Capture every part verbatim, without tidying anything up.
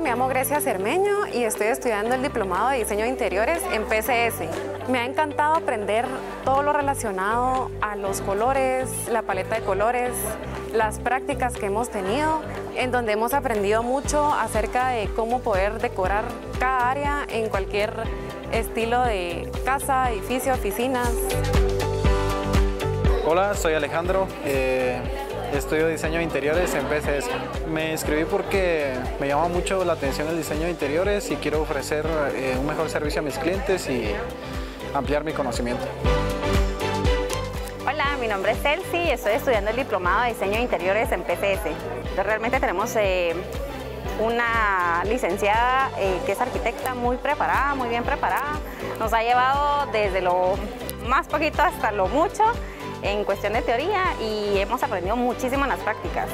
me llamo Grecia Cermeño y estoy estudiando el Diplomado de Diseño de Interiores en P C S. Me ha encantado aprender todo lo relacionado a los colores, la paleta de colores, las prácticas que hemos tenido, en donde hemos aprendido mucho acerca de cómo poder decorar cada área en cualquier estilo de casa, edificio, oficinas. Hola, soy Alejandro. Eh... Estudio diseño de interiores en P C S. Me inscribí porque me llama mucho la atención el diseño de interiores y quiero ofrecer eh, un mejor servicio a mis clientes y ampliar mi conocimiento. Hola, mi nombre es Celsi y estoy estudiando el Diplomado de Diseño de Interiores en P C S. Realmente tenemos eh, una licenciada eh, que es arquitecta muy preparada, muy bien preparada. Nos ha llevado desde lo más poquito hasta lo mucho en cuestión de teoría y hemos aprendido muchísimo en las prácticas.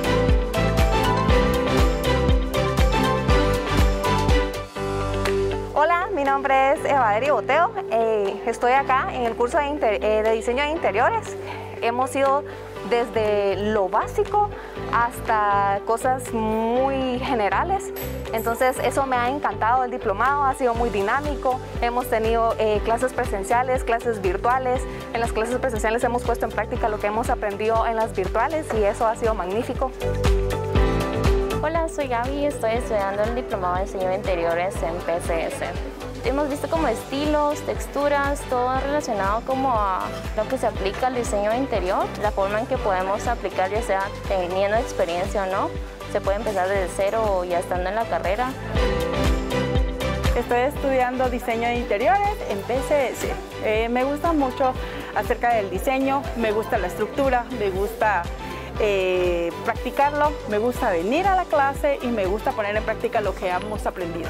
Hola, mi nombre es Evaderi Boteo, eh, estoy acá en el curso de, inter eh, de diseño de interiores. Hemos ido desde lo básico hasta cosas muy generales, entonces eso me ha encantado. El diplomado ha sido muy dinámico, hemos tenido eh, clases presenciales, clases virtuales. En las clases presenciales hemos puesto en práctica lo que hemos aprendido en las virtuales y eso ha sido magnífico. Hola, soy Gaby y estoy estudiando el Diplomado de Diseño de Interiores en P C S. Hemos visto como estilos, texturas, todo relacionado como a lo que se aplica al diseño de interior, la forma en que podemos aplicar, ya sea teniendo experiencia o no. Se puede empezar desde cero o ya estando en la carrera. Estoy estudiando diseño de interiores en P C S. Eh, me gusta mucho acerca del diseño, me gusta la estructura, me gusta eh, practicarlo, me gusta venir a la clase y me gusta poner en práctica lo que hemos aprendido.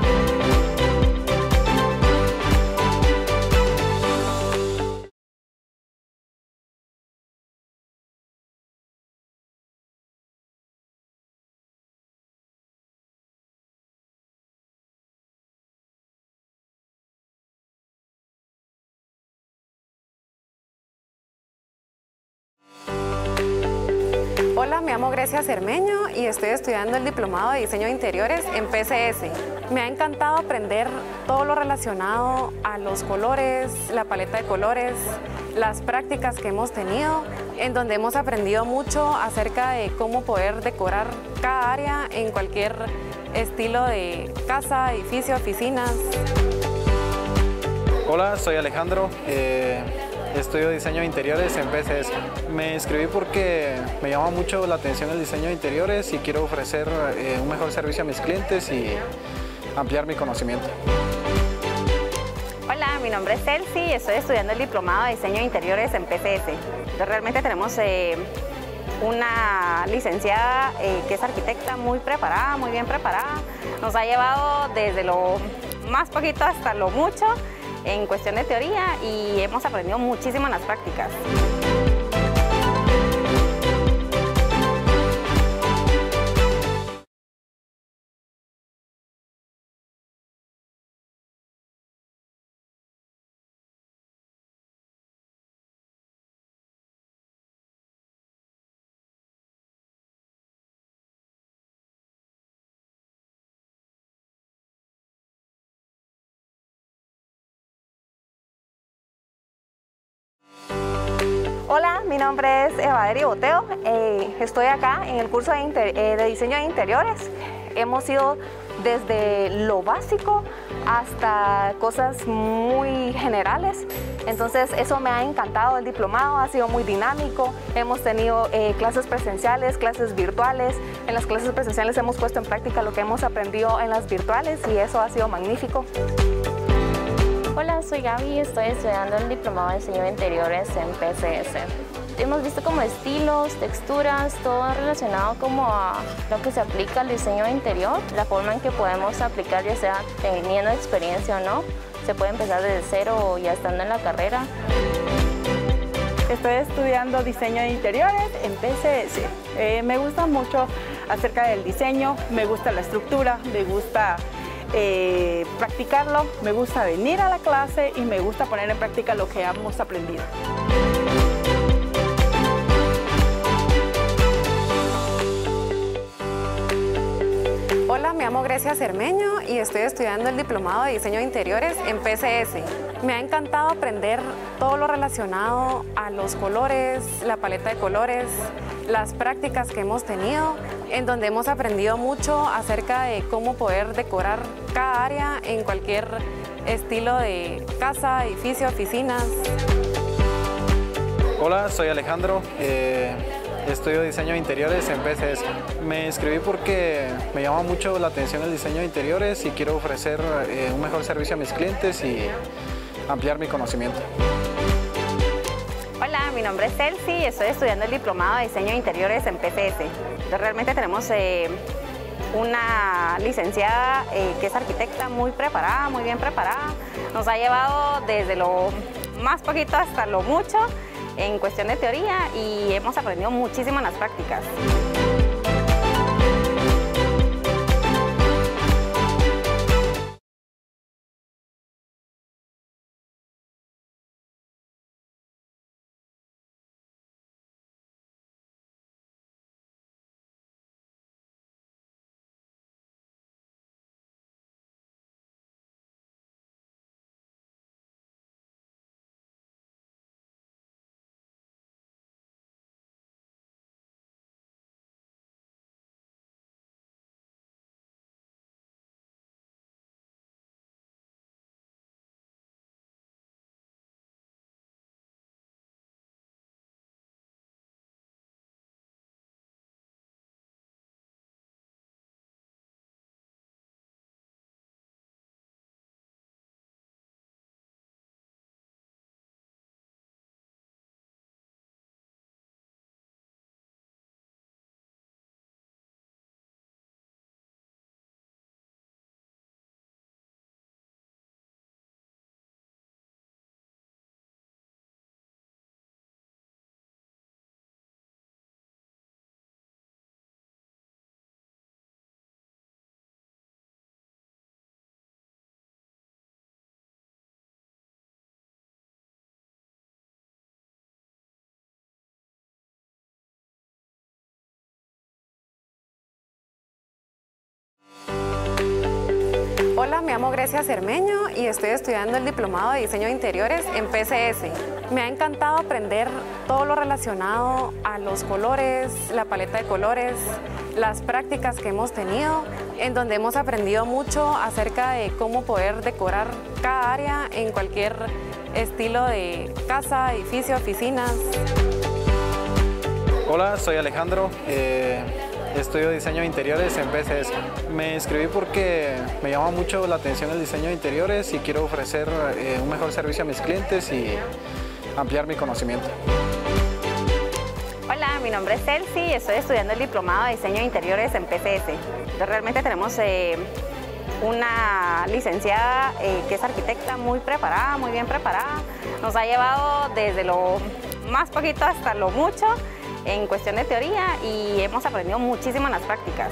Hola, me llamo Grecia Cermeño y estoy estudiando el Diplomado de Diseño de Interiores en P C S. Me ha encantado aprender todo lo relacionado a los colores, la paleta de colores, las prácticas que hemos tenido, en donde hemos aprendido mucho acerca de cómo poder decorar cada área en cualquier estilo de casa, edificio, oficinas. Hola, soy Alejandro. Eh... Estudio diseño de interiores en P C S. Me inscribí porque me llama mucho la atención el diseño de interiores y quiero ofrecer eh, un mejor servicio a mis clientes y ampliar mi conocimiento. Hola, mi nombre es Celsi y estoy estudiando el Diplomado de Diseño de Interiores en P C S. Realmente tenemos eh, una licenciada eh, que es arquitecta muy preparada, muy bien preparada. Nos ha llevado desde lo más poquito hasta lo mucho en cuestión de teoría y hemos aprendido muchísimo en las prácticas. Hola, mi nombre es Evaderi Boteo, eh, estoy acá en el curso de, inter eh, de diseño de interiores. Hemos ido desde lo básico hasta cosas muy generales, entonces eso me ha encantado. El diplomado ha sido muy dinámico, hemos tenido eh, clases presenciales, clases virtuales. En las clases presenciales hemos puesto en práctica lo que hemos aprendido en las virtuales y eso ha sido magnífico. Hola, soy Gaby y estoy estudiando el Diplomado de Diseño de Interiores en P C S. Hemos visto como estilos, texturas, todo relacionado como a lo que se aplica al diseño de interior, la forma en que podemos aplicar, ya sea teniendo experiencia o no. Se puede empezar desde cero o ya estando en la carrera. Estoy estudiando diseño de interiores en P C S. Eh, me gusta mucho acerca del diseño, me gusta la estructura, me gusta Eh, practicarlo, me gusta venir a la clase y me gusta poner en práctica lo que hemos aprendido. Hola, me llamo Grecia Cermeño y estoy estudiando el diplomado de diseño de interiores en P C S. Me ha encantado aprender todo lo relacionado a los colores, la paleta de colores, las prácticas que hemos tenido, en donde hemos aprendido mucho acerca de cómo poder decorar cada área en cualquier estilo de casa, edificio, oficinas. Hola, soy Alejandro. Eh... Estudio diseño de interiores en P C S. Me inscribí porque me llama mucho la atención el diseño de interiores y quiero ofrecer eh, un mejor servicio a mis clientes y ampliar mi conocimiento. Hola, mi nombre es Celsi y estoy estudiando el diplomado de diseño de interiores en P C S. Entonces, realmente tenemos eh, una licenciada eh, que es arquitecta muy preparada, muy bien preparada. Nos ha llevado desde lo más poquito hasta lo mucho en cuestión de teoría y hemos aprendido muchísimo en las prácticas. Hola, me llamo Grecia Cermeño y estoy estudiando el diplomado de diseño de interiores en P C S. Me ha encantado aprender todo lo relacionado a los colores, la paleta de colores, las prácticas que hemos tenido, en donde hemos aprendido mucho acerca de cómo poder decorar cada área en cualquier estilo de casa, edificio, oficinas. Hola, soy Alejandro. Eh... Estudio diseño de interiores en P C S. Me inscribí porque me llama mucho la atención el diseño de interiores y quiero ofrecer eh, un mejor servicio a mis clientes y ampliar mi conocimiento. Hola, mi nombre es Celsi y estoy estudiando el diplomado de diseño de interiores en P C S. Entonces, realmente tenemos eh, una licenciada eh, que es arquitecta muy preparada, muy bien preparada. Nos ha llevado desde lo más poquito hasta lo mucho en cuestión de teoría y hemos aprendido muchísimo en las prácticas.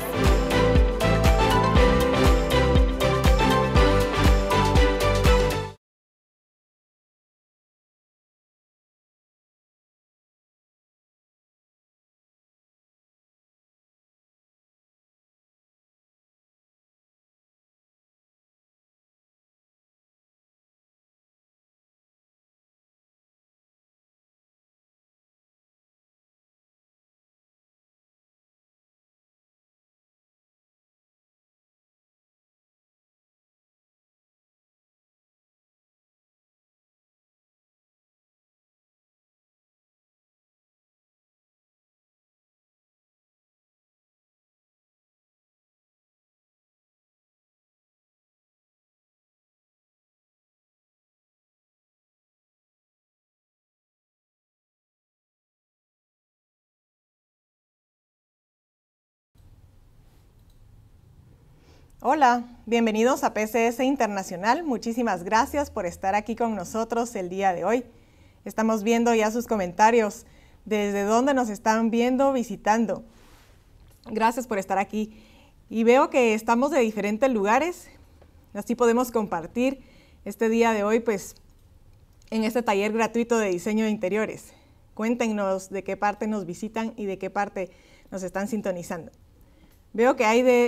Hola, bienvenidos a P C S Internacional. Muchísimas gracias por estar aquí con nosotros el día de hoy. Estamos viendo ya sus comentarios, desde dónde nos están viendo, visitando. Gracias por estar aquí. Y veo que estamos de diferentes lugares, así podemos compartir este día de hoy pues, en este taller gratuito de diseño de interiores. Cuéntenos de qué parte nos visitan y de qué parte nos están sintonizando. Veo que hay de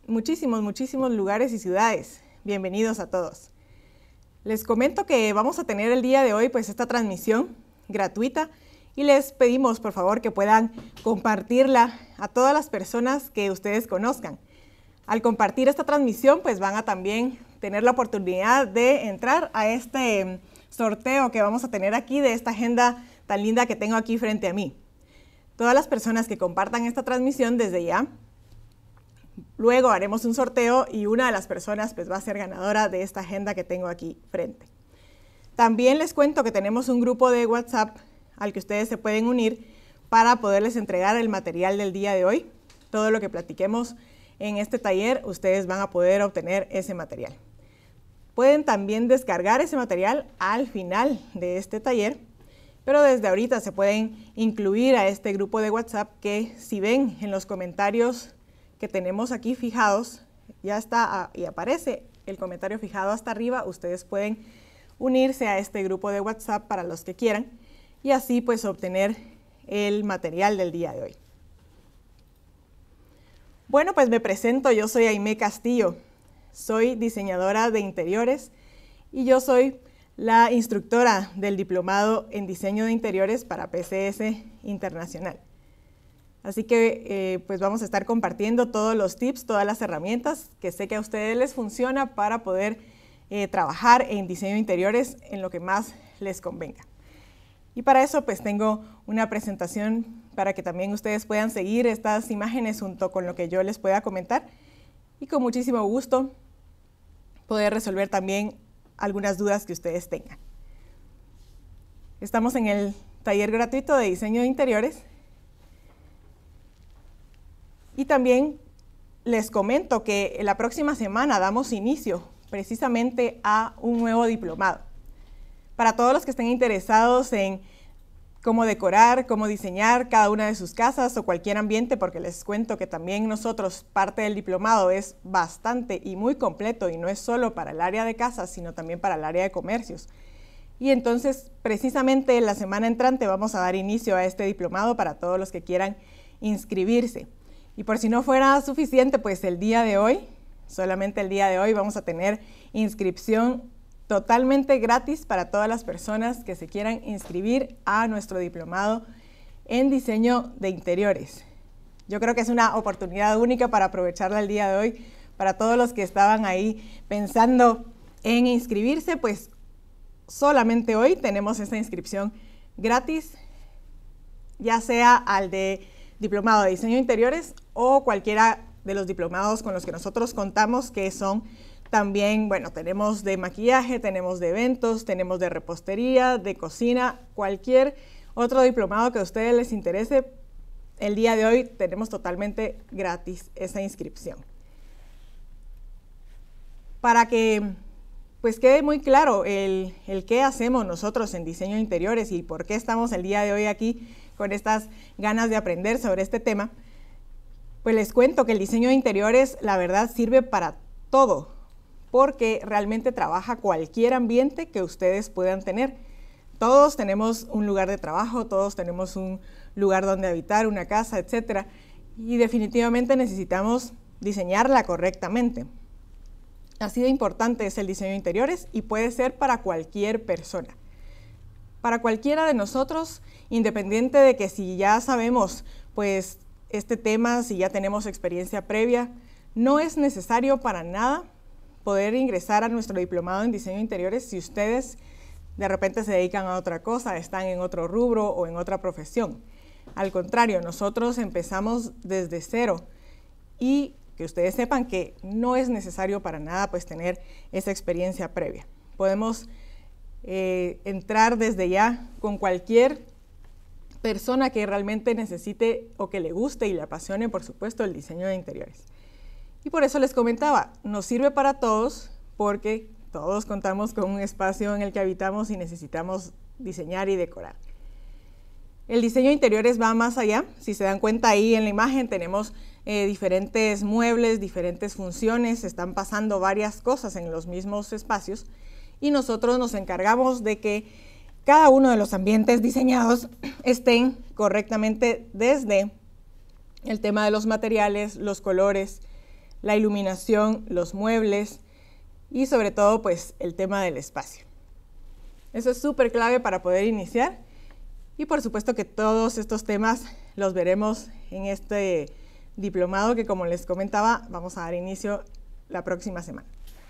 muchísimos, muchísimos lugares y ciudades. Bienvenidos a todos. Les comento que vamos a tener el día de hoy pues esta transmisión gratuita y les pedimos por favor que puedan compartirla a todas las personas que ustedes conozcan. Al compartir esta transmisión pues van a también tener la oportunidad de entrar a este sorteo que vamos a tener aquí de esta agenda tan linda que tengo aquí frente a mí. Todas las personas que compartan esta transmisión desde ya, luego haremos un sorteo y una de las personas pues va a ser ganadora de esta agenda que tengo aquí frente. También les cuento que tenemos un grupo de WhatsApp al que ustedes se pueden unir para poderles entregar el material del día de hoy. Todo lo que platiquemos en este taller, ustedes van a poder obtener ese material. Pueden también descargar ese material al final de este taller, pero desde ahorita se pueden incluir a este grupo de WhatsApp que si ven en los comentarios que tenemos aquí fijados, ya está y aparece el comentario fijado hasta arriba, ustedes pueden unirse a este grupo de WhatsApp para los que quieran y así pues obtener el material del día de hoy. Bueno, pues me presento, yo soy Aimé Castillo, soy diseñadora de interiores y yo soy la instructora del diplomado en diseño de interiores para P C S Internacional. Así que eh, pues vamos a estar compartiendo todos los tips, todas las herramientas que sé que a ustedes les funciona para poder eh, trabajar en diseño de interiores en lo que más les convenga. Y para eso pues tengo una presentación para que también ustedes puedan seguir estas imágenes junto con lo que yo les pueda comentar y con muchísimo gusto poder resolver también algunas dudas que ustedes tengan. Estamos en el taller gratuito de diseño de interiores. Y también les comento que la próxima semana damos inicio precisamente a un nuevo diplomado. Para todos los que estén interesados en cómo decorar, cómo diseñar cada una de sus casas o cualquier ambiente, porque les cuento que también nosotros, parte del diplomado es bastante y muy completo y no es solo para el área de casas, sino también para el área de comercios. Y entonces, precisamente la semana entrante vamos a dar inicio a este diplomado para todos los que quieran inscribirse. Y por si no fuera suficiente, pues el día de hoy, solamente el día de hoy, vamos a tener inscripción totalmente gratis para todas las personas que se quieran inscribir a nuestro diplomado en diseño de interiores. Yo creo que es una oportunidad única para aprovecharla el día de hoy. Para todos los que estaban ahí pensando en inscribirse, pues solamente hoy tenemos esta inscripción gratis, ya sea al de diplomado de diseño de interiores o cualquiera de los diplomados con los que nosotros contamos, que son también, bueno, tenemos de maquillaje, tenemos de eventos, tenemos de repostería, de cocina, cualquier otro diplomado que a ustedes les interese. El día de hoy tenemos totalmente gratis esa inscripción. Para que pues quede muy claro el, el qué hacemos nosotros en diseño de interiores y por qué estamos el día de hoy aquí con estas ganas de aprender sobre este tema, pues les cuento que el diseño de interiores, la verdad, sirve para todo, porque realmente trabaja cualquier ambiente que ustedes puedan tener. Todos tenemos un lugar de trabajo, todos tenemos un lugar donde habitar, una casa, etcétera, y definitivamente necesitamos diseñarla correctamente. Así de importante es el diseño de interiores y puede ser para cualquier persona. Para cualquiera de nosotros, independiente de que si ya sabemos pues este tema, si ya tenemos experiencia previa, no es necesario para nada poder ingresar a nuestro diplomado en diseño de interiores si ustedes de repente se dedican a otra cosa, están en otro rubro o en otra profesión. Al contrario, nosotros empezamos desde cero y que ustedes sepan que no es necesario para nada pues tener esa experiencia previa. Podemos eh, entrar desde ya con cualquier persona que realmente necesite o que le guste y le apasione, por supuesto, el diseño de interiores. Y por eso les comentaba, nos sirve para todos porque todos contamos con un espacio en el que habitamos y necesitamos diseñar y decorar. El diseño de interiores va más allá. Si se dan cuenta ahí en la imagen tenemos eh, diferentes muebles, diferentes funciones, están pasando varias cosas en los mismos espacios y nosotros nos encargamos de que cada uno de los ambientes diseñados estén correctamente desde el tema de los materiales, los colores, la iluminación, los muebles y sobre todo pues el tema del espacio. Eso es súper clave para poder iniciar y por supuesto que todos estos temas los veremos en este diplomado que, como les comentaba, vamos a dar inicio la próxima semana.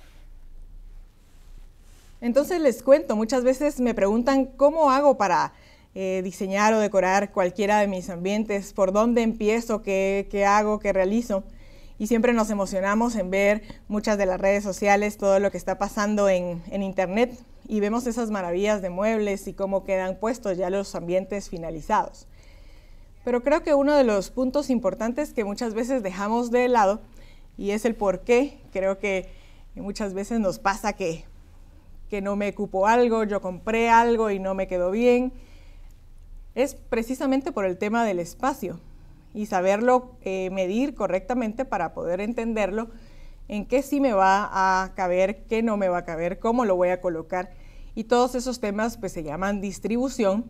Entonces les cuento, muchas veces me preguntan cómo hago para eh, diseñar o decorar cualquiera de mis ambientes, por dónde empiezo, qué, qué hago, qué realizo. Y siempre nos emocionamos en ver muchas de las redes sociales, todo lo que está pasando en, en internet, y vemos esas maravillas de muebles y cómo quedan puestos ya los ambientes finalizados. Pero creo que uno de los puntos importantes que muchas veces dejamos de lado, y es el por qué, creo que muchas veces nos pasa que, que no me cupo algo, yo compré algo y no me quedó bien, es precisamente por el tema del espacio. Y saberlo eh, medir correctamente para poder entenderlo, en qué sí me va a caber, qué no me va a caber, cómo lo voy a colocar. Y todos esos temas pues se llaman distribución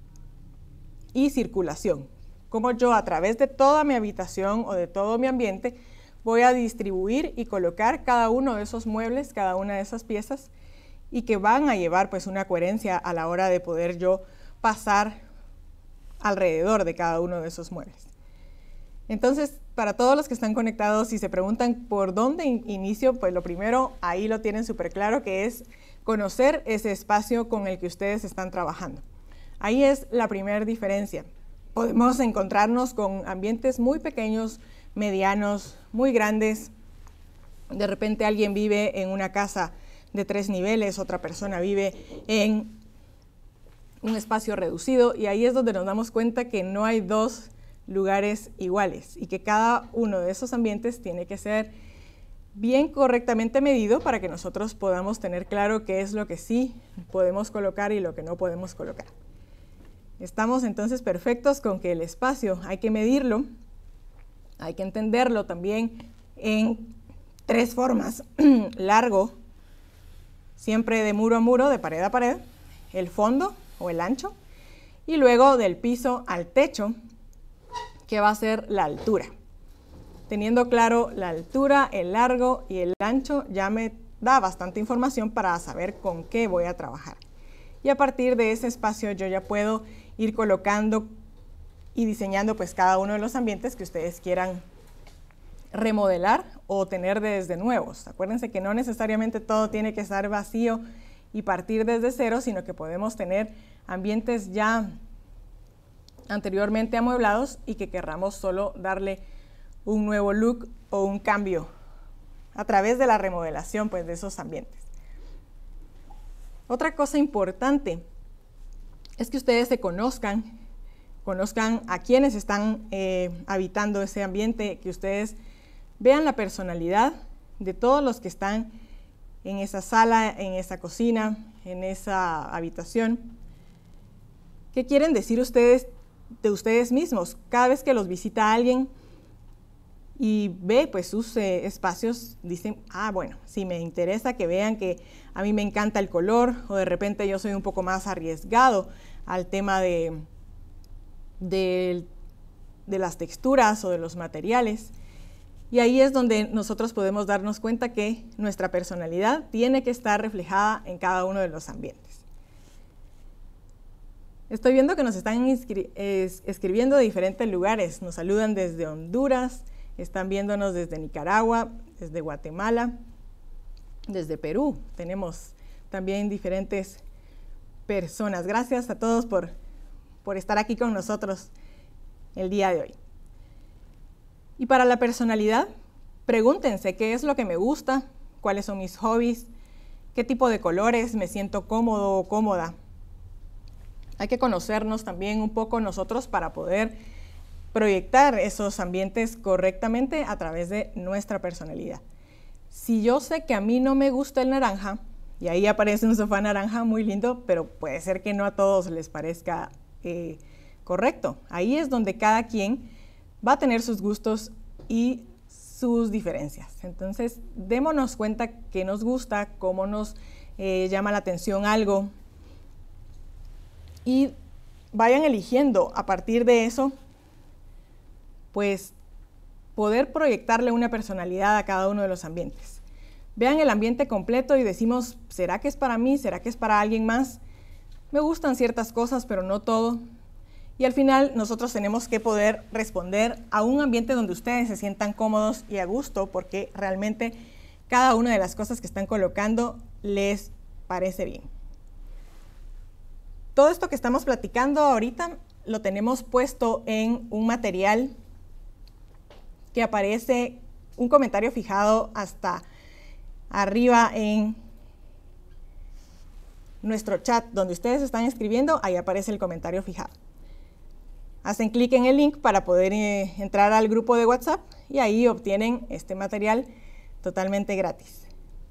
y circulación. Cómo yo a través de toda mi habitación o de todo mi ambiente voy a distribuir y colocar cada uno de esos muebles, cada una de esas piezas, y que van a llevar pues una coherencia a la hora de poder yo pasar alrededor de cada uno de esos muebles. Entonces, para todos los que están conectados y se preguntan por dónde in inicio, pues lo primero, ahí lo tienen súper claro, que es conocer ese espacio con el que ustedes están trabajando. Ahí es la primera diferencia. Podemos encontrarnos con ambientes muy pequeños, medianos, muy grandes. De repente alguien vive en una casa de tres niveles, otra persona vive en un espacio reducido, y ahí es donde nos damos cuenta que no hay dos lugares iguales y que cada uno de esos ambientes tiene que ser bien correctamente medido para que nosotros podamos tener claro qué es lo que sí podemos colocar y lo que no podemos colocar. Estamos entonces perfectos con que el espacio hay que medirlo, hay que entenderlo también en tres formas: largo, siempre de muro a muro, de pared a pared, el fondo o el ancho, y luego del piso al techo, que va a ser la altura. Teniendo claro la altura, el largo y el ancho, ya me da bastante información para saber con qué voy a trabajar. Y a partir de ese espacio yo ya puedo ir colocando y diseñando pues cada uno de los ambientes que ustedes quieran remodelar o tener desde nuevos. Acuérdense que no necesariamente todo tiene que estar vacío y partir desde cero, sino que podemos tener ambientes ya anteriormente amueblados y que querramos solo darle un nuevo look o un cambio a través de la remodelación pues, de esos ambientes. Otra cosa importante es que ustedes se conozcan, conozcan a quienes están eh, habitando ese ambiente, que ustedes vean la personalidad de todos los que están en esa sala, en esa cocina, en esa habitación. ¿Qué quieren decir ustedes de ustedes mismos? Cada vez que los visita alguien y ve pues sus eh, espacios, dicen, ah, bueno, si me interesa que vean que a mí me encanta el color, o de repente yo soy un poco más arriesgado al tema de, de, de las texturas o de los materiales. Y ahí es donde nosotros podemos darnos cuenta que nuestra personalidad tiene que estar reflejada en cada uno de los ambientes. Estoy viendo que nos están escribiendo de diferentes lugares. Nos saludan desde Honduras, están viéndonos desde Nicaragua, desde Guatemala, desde Perú. Tenemos también diferentes personas. Gracias a todos por, por estar aquí con nosotros el día de hoy. Y para la personalidad, pregúntense qué es lo que me gusta, cuáles son mis hobbies, qué tipo de colores me siento cómodo o cómoda. Hay que conocernos también un poco nosotros para poder proyectar esos ambientes correctamente a través de nuestra personalidad. Si yo sé que a mí no me gusta el naranja, y ahí aparece un sofá naranja muy lindo, pero puede ser que no a todos les parezca eh, correcto. Ahí es donde cada quien va a tener sus gustos y sus diferencias. Entonces, démonos cuenta qué nos gusta, cómo nos eh, llama la atención algo, y vayan eligiendo a partir de eso, pues, poder proyectarle una personalidad a cada uno de los ambientes. Vean el ambiente completo y decimos, ¿será que es para mí? ¿Será que es para alguien más? Me gustan ciertas cosas, pero no todo. Y al final nosotros tenemos que poder responder a un ambiente donde ustedes se sientan cómodos y a gusto, porque realmente cada una de las cosas que están colocando les parece bien. Todo esto que estamos platicando ahorita lo tenemos puesto en un material que aparece un comentario fijado hasta arriba en nuestro chat donde ustedes están escribiendo, ahí aparece el comentario fijado. Hacen clic en el link para poder eh, entrar al grupo de WhatsApp y ahí obtienen este material totalmente gratis.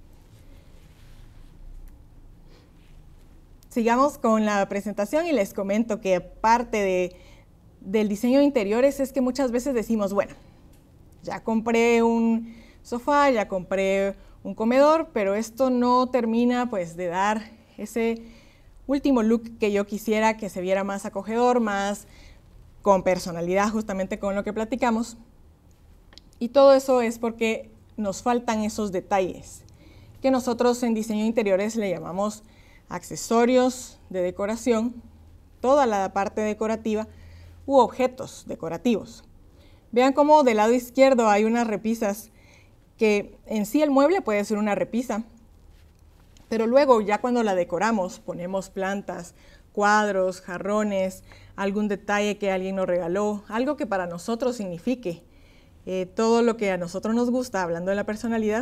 Sigamos con la presentación y les comento que parte de, del diseño de interiores es que muchas veces decimos, bueno, ya compré un sofá, ya compré un comedor, pero esto no termina pues de dar ese último look que yo quisiera que se viera más acogedor, más con personalidad, justamente con lo que platicamos. Y todo eso es porque nos faltan esos detalles que nosotros en diseño de interiores le llamamos accesorios de decoración, toda la parte decorativa u objetos decorativos. Vean cómo del lado izquierdo hay unas repisas que en sí el mueble puede ser una repisa, pero luego ya cuando la decoramos ponemos plantas, cuadros, jarrones, algún detalle que alguien nos regaló, algo que para nosotros signifique eh, todo lo que a nosotros nos gusta, hablando de la personalidad.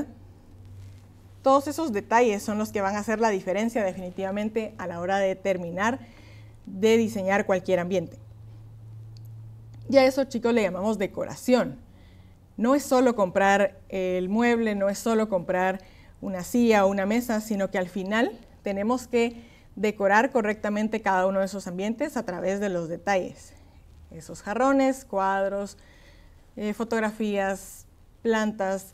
Todos esos detalles son los que van a hacer la diferencia definitivamente a la hora de terminar de diseñar cualquier ambiente. Y a eso, chicos, le llamamos decoración. No es solo comprar el mueble, no es solo comprar una silla o una mesa, sino que al final tenemos que decorar correctamente cada uno de esos ambientes a través de los detalles. Esos jarrones, cuadros, eh, fotografías, plantas,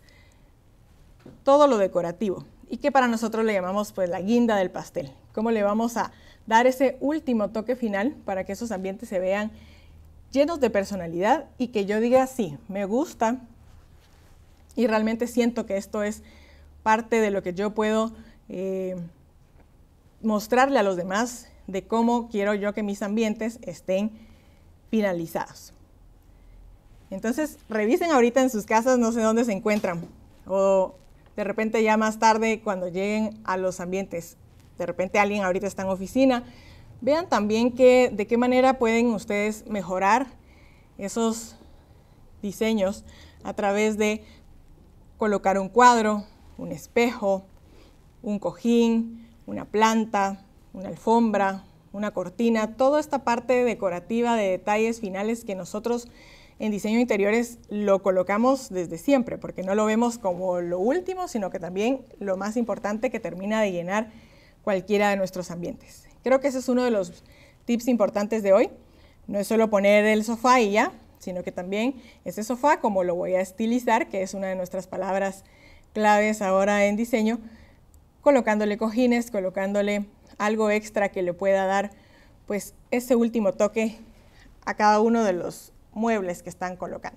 todo lo decorativo. Y que para nosotros le llamamos pues la guinda del pastel. Cómo le vamos a dar ese último toque final para que esos ambientes se vean llenos de personalidad y que yo diga, sí, me gusta y realmente siento que esto es parte de lo que yo puedo eh, mostrarle a los demás de cómo quiero yo que mis ambientes estén finalizados. Entonces, revisen ahorita en sus casas, no sé dónde se encuentran, o de repente ya más tarde cuando lleguen a los ambientes, de repente alguien ahorita está en oficina, vean también que, de qué manera pueden ustedes mejorar esos diseños a través de colocar un cuadro, un espejo, un cojín, una planta, una alfombra, una cortina, toda esta parte decorativa de detalles finales que nosotros en diseño de interiores lo colocamos desde siempre, porque no lo vemos como lo último, sino que también lo más importante que termina de llenar cualquiera de nuestros ambientes. Creo que ese es uno de los tips importantes de hoy. No es solo poner el sofá y ya, sino que también ese sofá, como lo voy a estilizar, que es una de nuestras palabras claves ahora en diseño, colocándole cojines, colocándole algo extra que le pueda dar pues ese último toque a cada uno de los muebles que están colocando.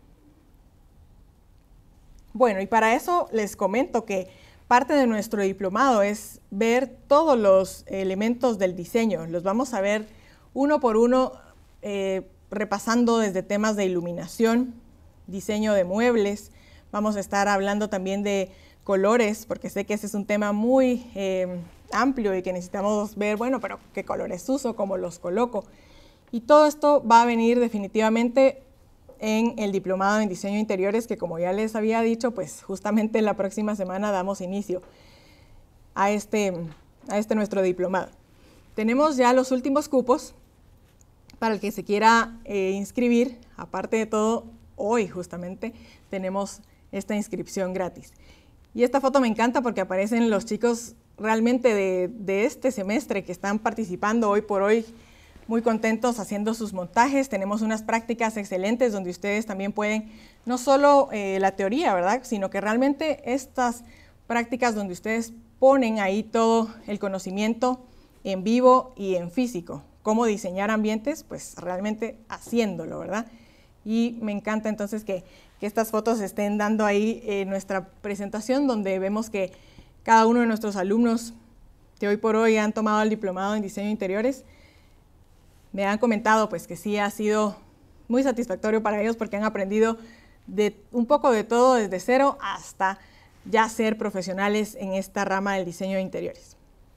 Bueno, y para eso les comento que parte de nuestro diplomado es ver todos los elementos del diseño. Los vamos a ver uno por uno, eh, repasando desde temas de iluminación, diseño de muebles. Vamos a estar hablando también de colores, porque sé que ese es un tema muy eh, amplio y que necesitamos ver, bueno, pero qué colores uso, cómo los coloco. Y todo esto va a venir definitivamente en el diplomado en diseño de interiores, que como ya les había dicho, pues justamente la próxima semana damos inicio a este, a este nuestro diplomado. Tenemos ya los últimos cupos para el que se quiera eh, inscribir. Aparte de todo, hoy justamente tenemos esta inscripción gratis. Y esta foto me encanta porque aparecen los chicos realmente de, de este semestre que están participando hoy por hoy, muy contentos haciendo sus montajes. Tenemos unas prácticas excelentes donde ustedes también pueden, no solo eh, la teoría, ¿verdad?, sino que realmente estas prácticas donde ustedes ponen ahí todo el conocimiento en vivo y en físico. Cómo diseñar ambientes, pues realmente haciéndolo, ¿verdad? Y me encanta entonces que, que estas fotos estén dando ahí eh, nuestra presentación, donde vemos que cada uno de nuestros alumnos que hoy por hoy han tomado el diplomado en diseño de interiores, me han comentado pues que sí ha sido muy satisfactorio para ellos porque han aprendido de un poco de todo desde cero hasta ya ser profesionales en esta rama del diseño de interiores.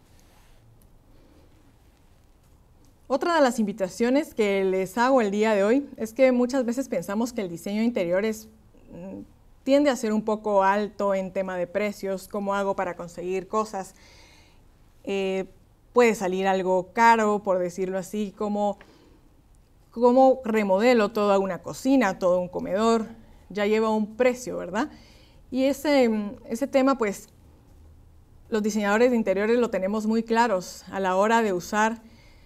Otra de las invitaciones que les hago el día de hoy es que muchas veces pensamos que el diseño de interiores mm, tiende a ser un poco alto en tema de precios, cómo hago para conseguir cosas. Eh, puede salir algo caro, por decirlo así, como cómo remodelo toda una cocina, todo un comedor, ya lleva un precio, ¿verdad? Y ese, ese tema, pues, los diseñadores de interiores lo tenemos muy claros a la hora de usar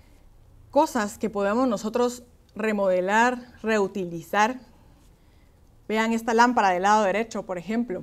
cosas que podamos nosotros remodelar, reutilizar. Vean esta lámpara del lado derecho, por ejemplo.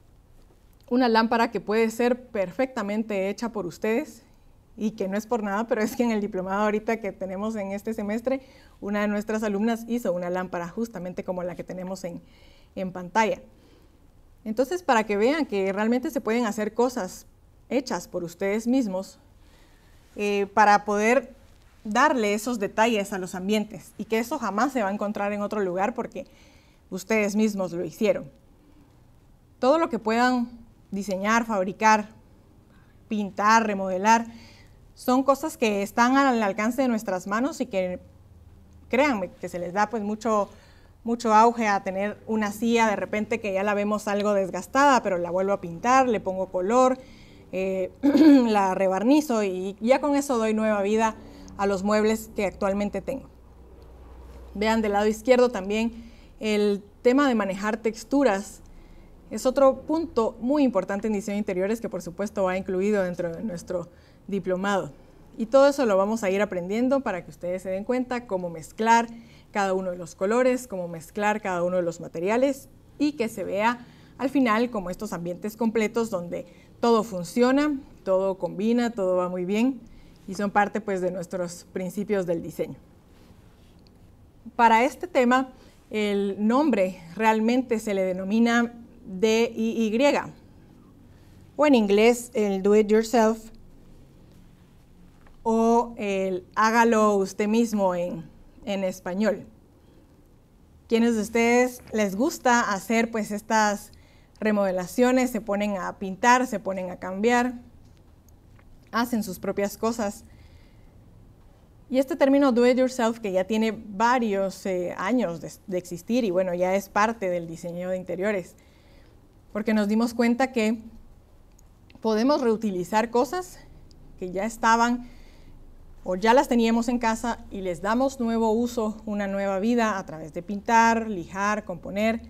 Una lámpara que puede ser perfectamente hecha por ustedes y que no es por nada, pero es que en el diplomado ahorita que tenemos en este semestre, una de nuestras alumnas hizo una lámpara justamente como la que tenemos en, en pantalla. Entonces, para que vean que realmente se pueden hacer cosas hechas por ustedes mismos eh, para poder darle esos detalles a los ambientes y que eso jamás se va a encontrar en otro lugar porque ustedes mismos lo hicieron. Todo lo que puedan diseñar, fabricar, pintar, remodelar, son cosas que están al alcance de nuestras manos y que, créanme, que se les da pues mucho, mucho auge a tener una silla de repente que ya la vemos algo desgastada, pero la vuelvo a pintar, le pongo color, eh, la rebarnizo y ya con eso doy nueva vida a los muebles que actualmente tengo. Vean del lado izquierdo también el tema de manejar texturas. Es otro punto muy importante en diseño de interiores que por supuesto va incluido dentro de nuestro diplomado. Y todo eso lo vamos a ir aprendiendo para que ustedes se den cuenta cómo mezclar cada uno de los colores, cómo mezclar cada uno de los materiales y que se vea al final como estos ambientes completos donde todo funciona, todo combina, todo va muy bien y son parte pues de nuestros principios del diseño. Para este tema, el nombre realmente se le denomina D I Y, o en inglés el Do It Yourself, o el hágalo usted mismo en, en español. Quienes de ustedes les gusta hacer pues estas remodelaciones, se ponen a pintar, se ponen a cambiar, hacen sus propias cosas. Y este término Do It Yourself, que ya tiene varios eh, años de, de existir y bueno, ya es parte del diseño de interiores, porque nos dimos cuenta que podemos reutilizar cosas que ya estaban o ya las teníamos en casa y les damos nuevo uso, una nueva vida a través de pintar, lijar, componer.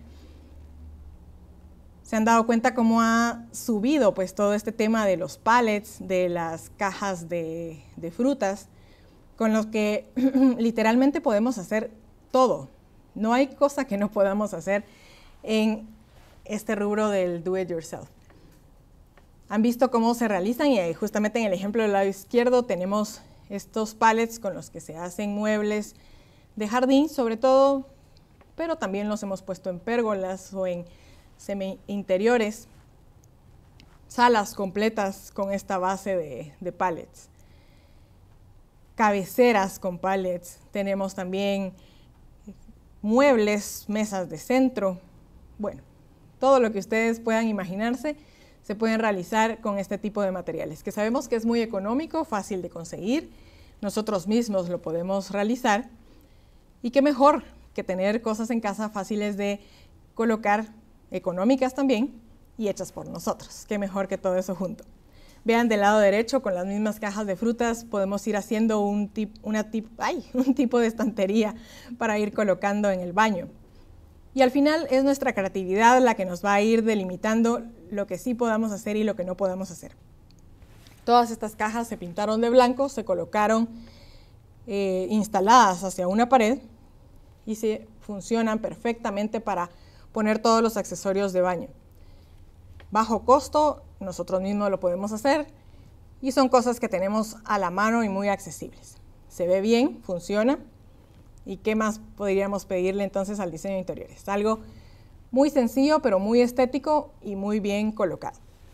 Se han dado cuenta cómo ha subido pues todo este tema de los pallets, de las cajas de, de frutas, con los que literalmente podemos hacer todo. No hay cosa que no podamos hacer en este rubro del Do It Yourself. Han visto cómo se realizan y justamente en el ejemplo del lado izquierdo tenemos estos pallets con los que se hacen muebles de jardín, sobre todo, pero también los hemos puesto en pérgolas o en semi-interiores, salas completas con esta base de, de pallets, cabeceras con pallets, tenemos también muebles, mesas de centro, bueno, todo lo que ustedes puedan imaginarse se pueden realizar con este tipo de materiales, que sabemos que es muy económico, fácil de conseguir, nosotros mismos lo podemos realizar, y qué mejor que tener cosas en casa fáciles de colocar, económicas también, y hechas por nosotros, qué mejor que todo eso junto. Vean del lado derecho, con las mismas cajas de frutas, podemos ir haciendo un, tip, una tip, ay, un tipo de estantería para ir colocando en el baño. Y al final es nuestra creatividad la que nos va a ir delimitando lo que sí podamos hacer y lo que no podamos hacer. Todas estas cajas se pintaron de blanco, se colocaron eh, instaladas hacia una pared y se funcionan perfectamente para poner todos los accesorios de baño. Bajo costo, nosotros mismos lo podemos hacer y son cosas que tenemos a la mano y muy accesibles. Se ve bien, funciona ¿Y qué más podríamos pedirle entonces al diseño de interiores? Algo muy sencillo, pero muy estético y muy bien colocado.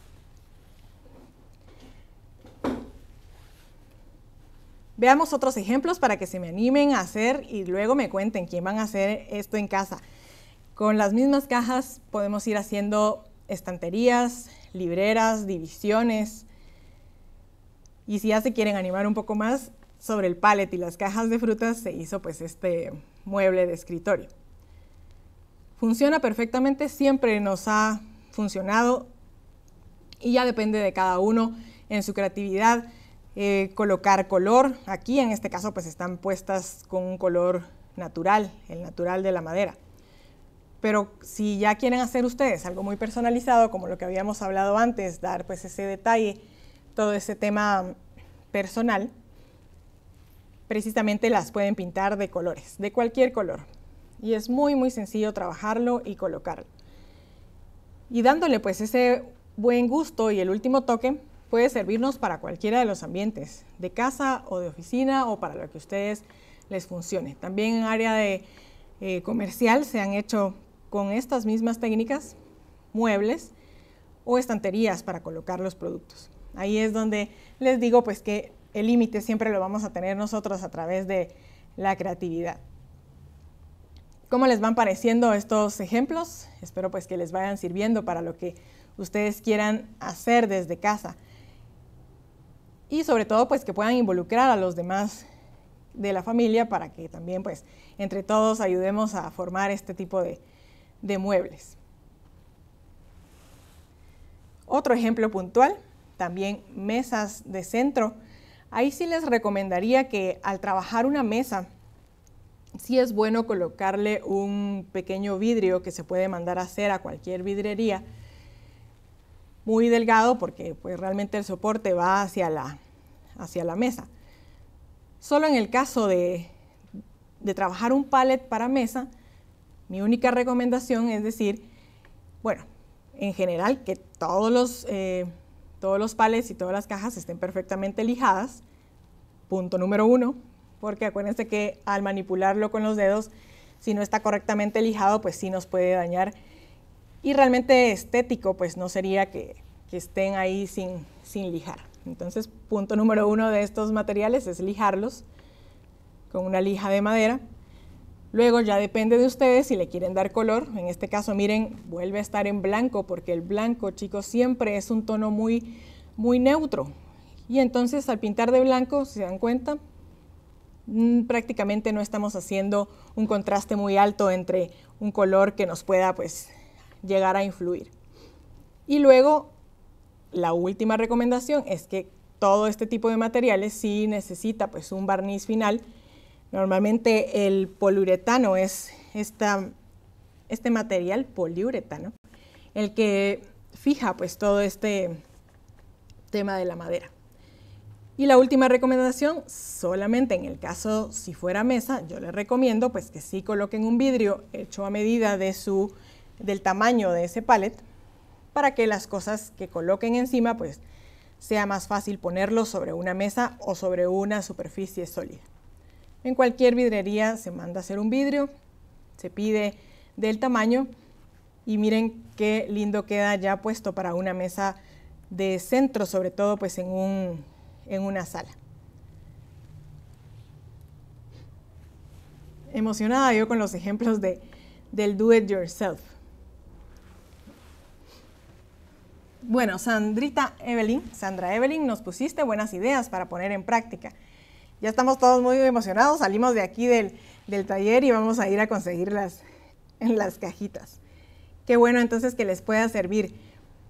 Veamos otros ejemplos para que se me animen a hacer y luego me cuenten quién van a hacer esto en casa. Con las mismas cajas podemos ir haciendo estanterías, libreras, divisiones. Y si ya se quieren animar un poco más, sobre el pallet y las cajas de frutas se hizo pues este mueble de escritorio. Funciona perfectamente, siempre nos ha funcionado y ya depende de cada uno en su creatividad. Eh, colocar color, aquí en este caso pues están puestas con un color natural, el natural de la madera. Pero si ya quieren hacer ustedes algo muy personalizado, como lo que habíamos hablado antes, dar pues ese detalle, todo ese tema personal, precisamente las pueden pintar de colores, de cualquier color. Y es muy muy sencillo trabajarlo y colocarlo. Y dándole pues ese buen gusto y el último toque, puede servirnos para cualquiera de los ambientes, de casa o de oficina o para lo que a ustedes les funcione. También en área de eh, comercial se han hecho con estas mismas técnicas muebles o estanterías para colocar los productos. Ahí es donde les digo pues que el límite siempre lo vamos a tener nosotros a través de la creatividad. ¿Cómo les van pareciendo estos ejemplos? Espero pues que les vayan sirviendo para lo que ustedes quieran hacer desde casa. Y sobre todo pues que puedan involucrar a los demás de la familia para que también pues entre todos ayudemos a formar este tipo de, de muebles. Otro ejemplo puntual, también mesas de centro. Ahí sí les recomendaría que al trabajar una mesa, sí es bueno colocarle un pequeño vidrio que se puede mandar a hacer a cualquier vidrería, muy delgado porque pues realmente el soporte va hacia la, hacia la mesa. Solo en el caso de, de trabajar un pallet para mesa, mi única recomendación es decir, bueno, en general que todos los, eh, todos los pallets y todas las cajas estén perfectamente lijadas, punto número uno, porque acuérdense que al manipularlo con los dedos, si no está correctamente lijado, pues sí nos puede dañar. Y realmente estético, pues no sería que, que estén ahí sin, sin lijar. Entonces, punto número uno de estos materiales es lijarlos con una lija de madera. Luego ya depende de ustedes si le quieren dar color. En este caso, miren, vuelve a estar en blanco, porque el blanco, chicos, siempre es un tono muy, muy neutro. Y entonces, al pintar de blanco, si se dan cuenta, prácticamente no estamos haciendo un contraste muy alto entre un color que nos pueda pues llegar a influir. Y luego la última recomendación es que todo este tipo de materiales sí necesita pues un barniz final. Normalmente el poliuretano es esta, este material poliuretano el que fija pues todo este tema de la madera. Y la última recomendación, solamente en el caso si fuera mesa, yo les recomiendo pues que sí coloquen un vidrio hecho a medida de su, del tamaño de ese pallet, para que las cosas que coloquen encima pues sea más fácil ponerlo sobre una mesa o sobre una superficie sólida. En cualquier vidrería se manda a hacer un vidrio, se pide del tamaño y miren qué lindo queda ya puesto para una mesa de centro, sobre todo pues en un en una sala. Emocionada yo con los ejemplos de, del do it yourself. Bueno, Sandrita Evelyn, Sandra Evelyn, nos pusiste buenas ideas para poner en práctica. Ya estamos todos muy emocionados, salimos de aquí del, del taller y vamos a ir a conseguirlas en las cajitas. Qué bueno entonces que les pueda servir.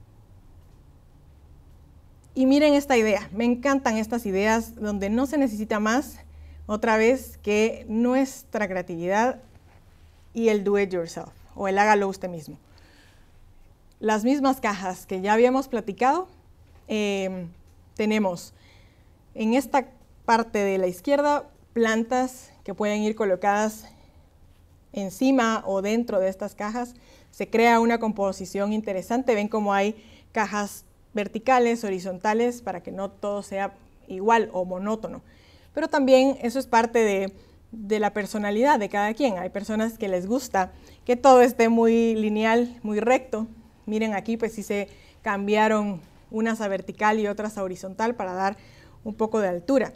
Y miren esta idea, me encantan estas ideas donde no se necesita más, otra vez, que nuestra creatividad y el do it yourself, o el hágalo usted mismo. Las mismas cajas que ya habíamos platicado, eh, tenemos en esta parte de la izquierda plantas que pueden ir colocadas encima o dentro de estas cajas. Se crea una composición interesante, ven cómo hay cajas verticales, horizontales, para que no todo sea igual o monótono. Pero también eso es parte de, de la personalidad de cada quien. Hay personas que les gusta que todo esté muy lineal, muy recto. Miren aquí, pues sí se cambiaron unas a vertical y otras a horizontal para dar un poco de altura.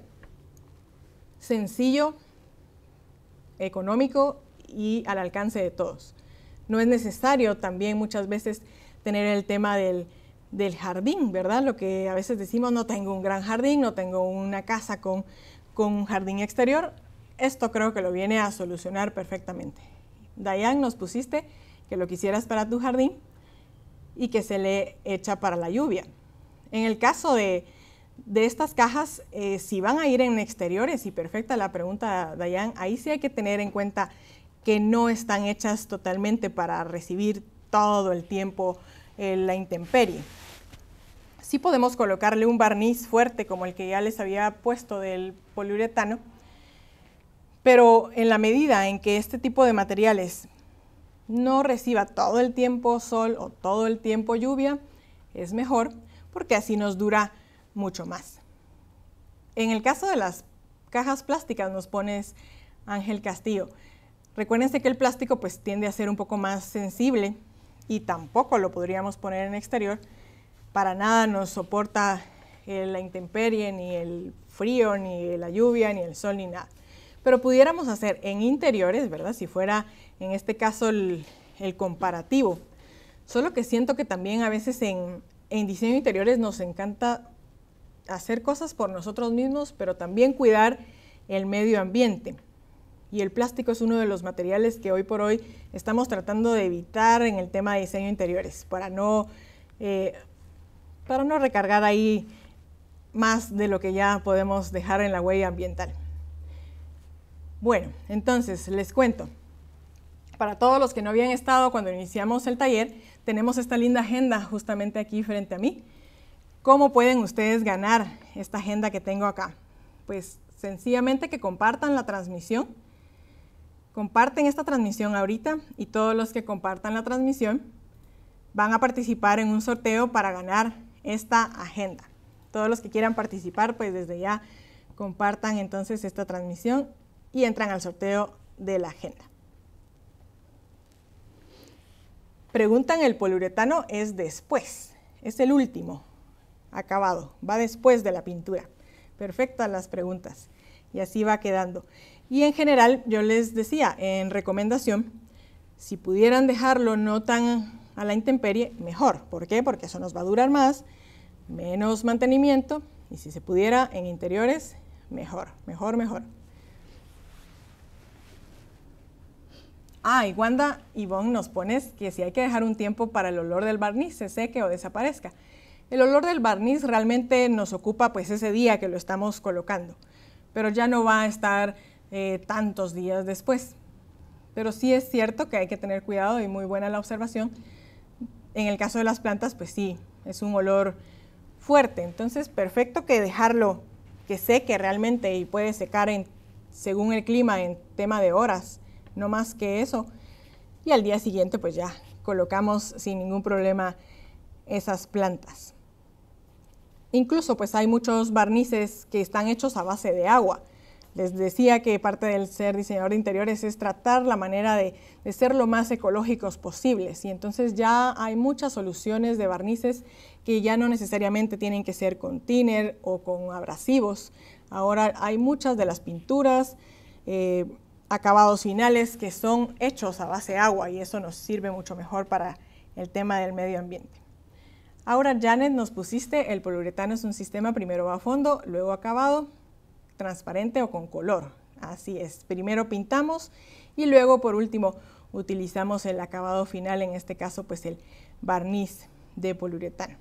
Sencillo, económico y al alcance de todos. No es necesario también muchas veces tener el tema del, del jardín, ¿verdad? Lo que a veces decimos, no tengo un gran jardín, no tengo una casa con, con un jardín exterior. Esto creo que lo viene a solucionar perfectamente. Dayan, nos pusiste que lo quisieras para tu jardín y que se le echa para la lluvia. En el caso de, de estas cajas, eh, si van a ir en exteriores, y perfecta la pregunta, Dayan, ahí sí hay que tener en cuenta que no están hechas totalmente para recibir todo el tiempo eh, la intemperie. Sí podemos colocarle un barniz fuerte como el que ya les había puesto del poliuretano, pero en la medida en que este tipo de materiales no reciba todo el tiempo sol o todo el tiempo lluvia, es mejor porque así nos dura mucho más. En el caso de las cajas plásticas nos pones Ángel Castillo. Recuérdense que el plástico pues tiende a ser un poco más sensible y tampoco lo podríamos poner en exterior. Para nada nos soporta eh, la intemperie, ni el frío, ni la lluvia, ni el sol, ni nada. Pero pudiéramos hacer en interiores, ¿verdad? Si fuera en este caso el, el comparativo. Solo que siento que también a veces en, en diseño de interiores nos encanta hacer cosas por nosotros mismos, pero también cuidar el medio ambiente. Y el plástico es uno de los materiales que hoy por hoy estamos tratando de evitar en el tema de diseño de interiores, para no, eh, para no recargar ahí más de lo que ya podemos dejar en la huella ambiental. Bueno, entonces les cuento. Para todos los que no habían estado cuando iniciamos el taller, tenemos esta linda agenda justamente aquí frente a mí. ¿Cómo pueden ustedes ganar esta agenda que tengo acá? Pues sencillamente que compartan la transmisión. Comparten esta transmisión ahorita y todos los que compartan la transmisión van a participar en un sorteo para ganar esta agenda. Todos los que quieran participar, pues desde ya compartan entonces esta transmisión y entran al sorteo de la agenda. Preguntan, el poliuretano es después, es el último acabado, va después de la pintura. Perfectas las preguntas y así va quedando. Y en general yo les decía en recomendación, si pudieran dejarlo no tan a la intemperie, mejor. ¿Por qué? Porque eso nos va a durar más, menos mantenimiento, y si se pudiera en interiores, mejor, mejor, mejor. Ah, y Wanda Ivonne nos pones que si hay que dejar un tiempo para el olor del barniz se seque o desaparezca. El olor del barniz realmente nos ocupa pues ese día que lo estamos colocando, pero ya no va a estar eh, tantos días después. Pero sí es cierto que hay que tener cuidado y muy buena la observación. En el caso de las plantas, pues sí, es un olor fuerte. Entonces, perfecto que dejarlo que seque realmente y puede secar en, según el clima en tema de horas, no más que eso. Y al día siguiente, pues ya colocamos sin ningún problema esas plantas. Incluso, pues hay muchos barnices que están hechos a base de agua. Les decía que parte del ser diseñador de interiores es tratar la manera de, de ser lo más ecológicos posibles, y entonces ya hay muchas soluciones de barnices que ya no necesariamente tienen que ser con thinner o con abrasivos. Ahora hay muchas de las pinturas, eh, acabados finales que son hechos a base de agua, y eso nos sirve mucho mejor para el tema del medio ambiente. Ahora, Janet, nos pusiste, el poliuretano es un sistema, primero va a fondo, luego acabado, transparente o con color. Así es, primero pintamos y luego por último utilizamos el acabado final, en este caso pues el barniz de poliuretano.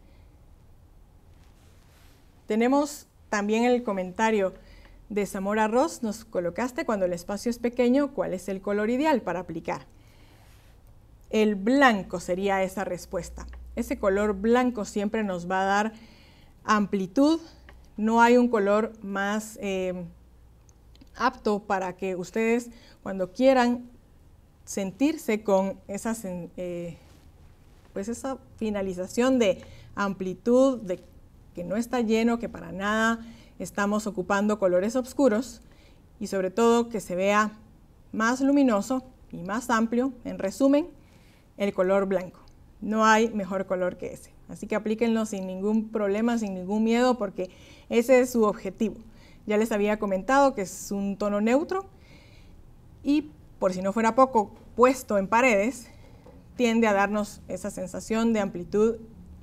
Tenemos también el comentario de Zamora Ross, nos colocaste, cuando el espacio es pequeño, ¿cuál es el color ideal para aplicar? El blanco sería esa respuesta. Ese color blanco siempre nos va a dar amplitud. No hay un color más eh, apto para que ustedes, cuando quieran sentirse con esa, eh, pues esa finalización de amplitud, de que no está lleno, que para nada estamos ocupando colores oscuros, y sobre todo que se vea más luminoso y más amplio. En resumen, el color blanco. No hay mejor color que ese. Así que aplíquenlo sin ningún problema, sin ningún miedo, porque ese es su objetivo. Ya les había comentado que es un tono neutro y, por si no fuera poco, puesto en paredes, tiende a darnos esa sensación de amplitud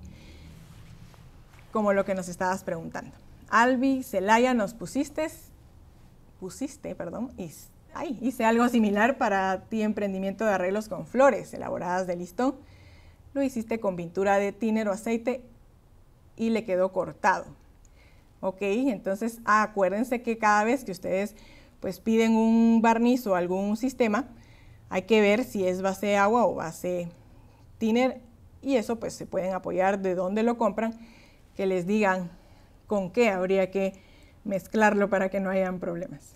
como lo que nos estabas preguntando. Albi, Celaya, nos pusiste, pusiste, perdón, y, ay, hice algo similar para ti, emprendimiento de arreglos con flores elaboradas de listón. Lo hiciste con pintura de thinner o aceite y le quedó cortado. Ok, entonces ah, acuérdense que cada vez que ustedes pues piden un barniz o algún sistema, hay que ver si es base agua o base thinner, y eso pues se pueden apoyar de dónde lo compran, que les digan con qué habría que mezclarlo para que no hayan problemas.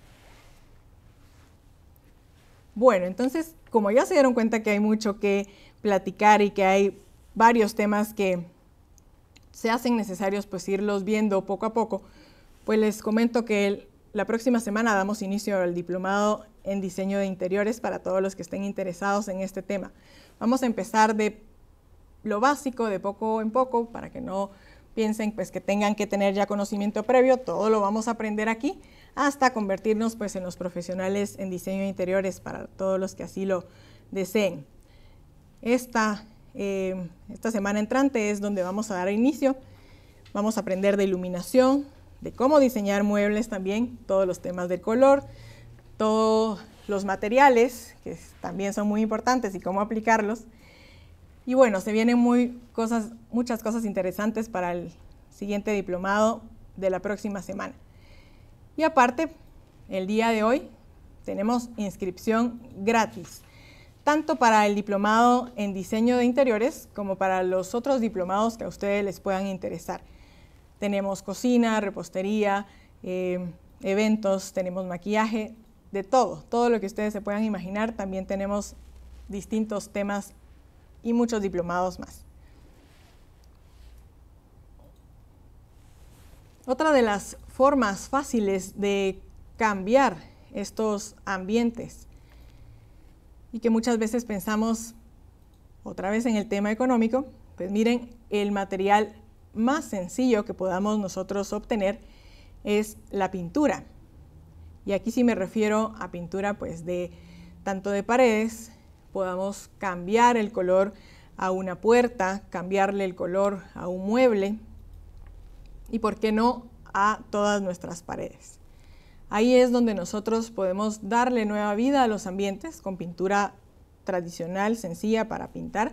Bueno, entonces, como ya se dieron cuenta que hay mucho que platicar y que hay varios temas que se hacen necesarios pues irlos viendo poco a poco, pues les comento que el, la próxima semana damos inicio al diplomado en diseño de interiores para todos los que estén interesados en este tema. Vamos a empezar de lo básico, de poco en poco, para que no piensen pues que tengan que tener ya conocimiento previo. Todo lo vamos a aprender aquí hasta convertirnos pues en los profesionales en diseño de interiores para todos los que así lo deseen. Esta, eh, esta semana entrante es donde vamos a dar inicio. Vamos a aprender de iluminación, de cómo diseñar muebles también, todos los temas del color, todos los materiales, que también son muy importantes, y cómo aplicarlos. Y bueno, se vienen muy cosas, muchas cosas interesantes para el siguiente diplomado de la próxima semana. Y aparte, el día de hoy tenemos inscripción gratis, tanto para el diplomado en diseño de interiores como para los otros diplomados que a ustedes les puedan interesar. Tenemos cocina, repostería, eh, eventos, tenemos maquillaje, de todo, todo lo que ustedes se puedan imaginar. También tenemos distintos temas y muchos diplomados más. Otra de las formas fáciles de cambiar estos ambientes, y que muchas veces pensamos otra vez en el tema económico, pues miren, el material más sencillo que podamos nosotros obtener es la pintura. Y aquí sí me refiero a pintura pues de tanto de paredes, podamos cambiar el color a una puerta, cambiarle el color a un mueble y por qué no a todas nuestras paredes. Ahí es donde nosotros podemos darle nueva vida a los ambientes con pintura tradicional, sencilla para pintar.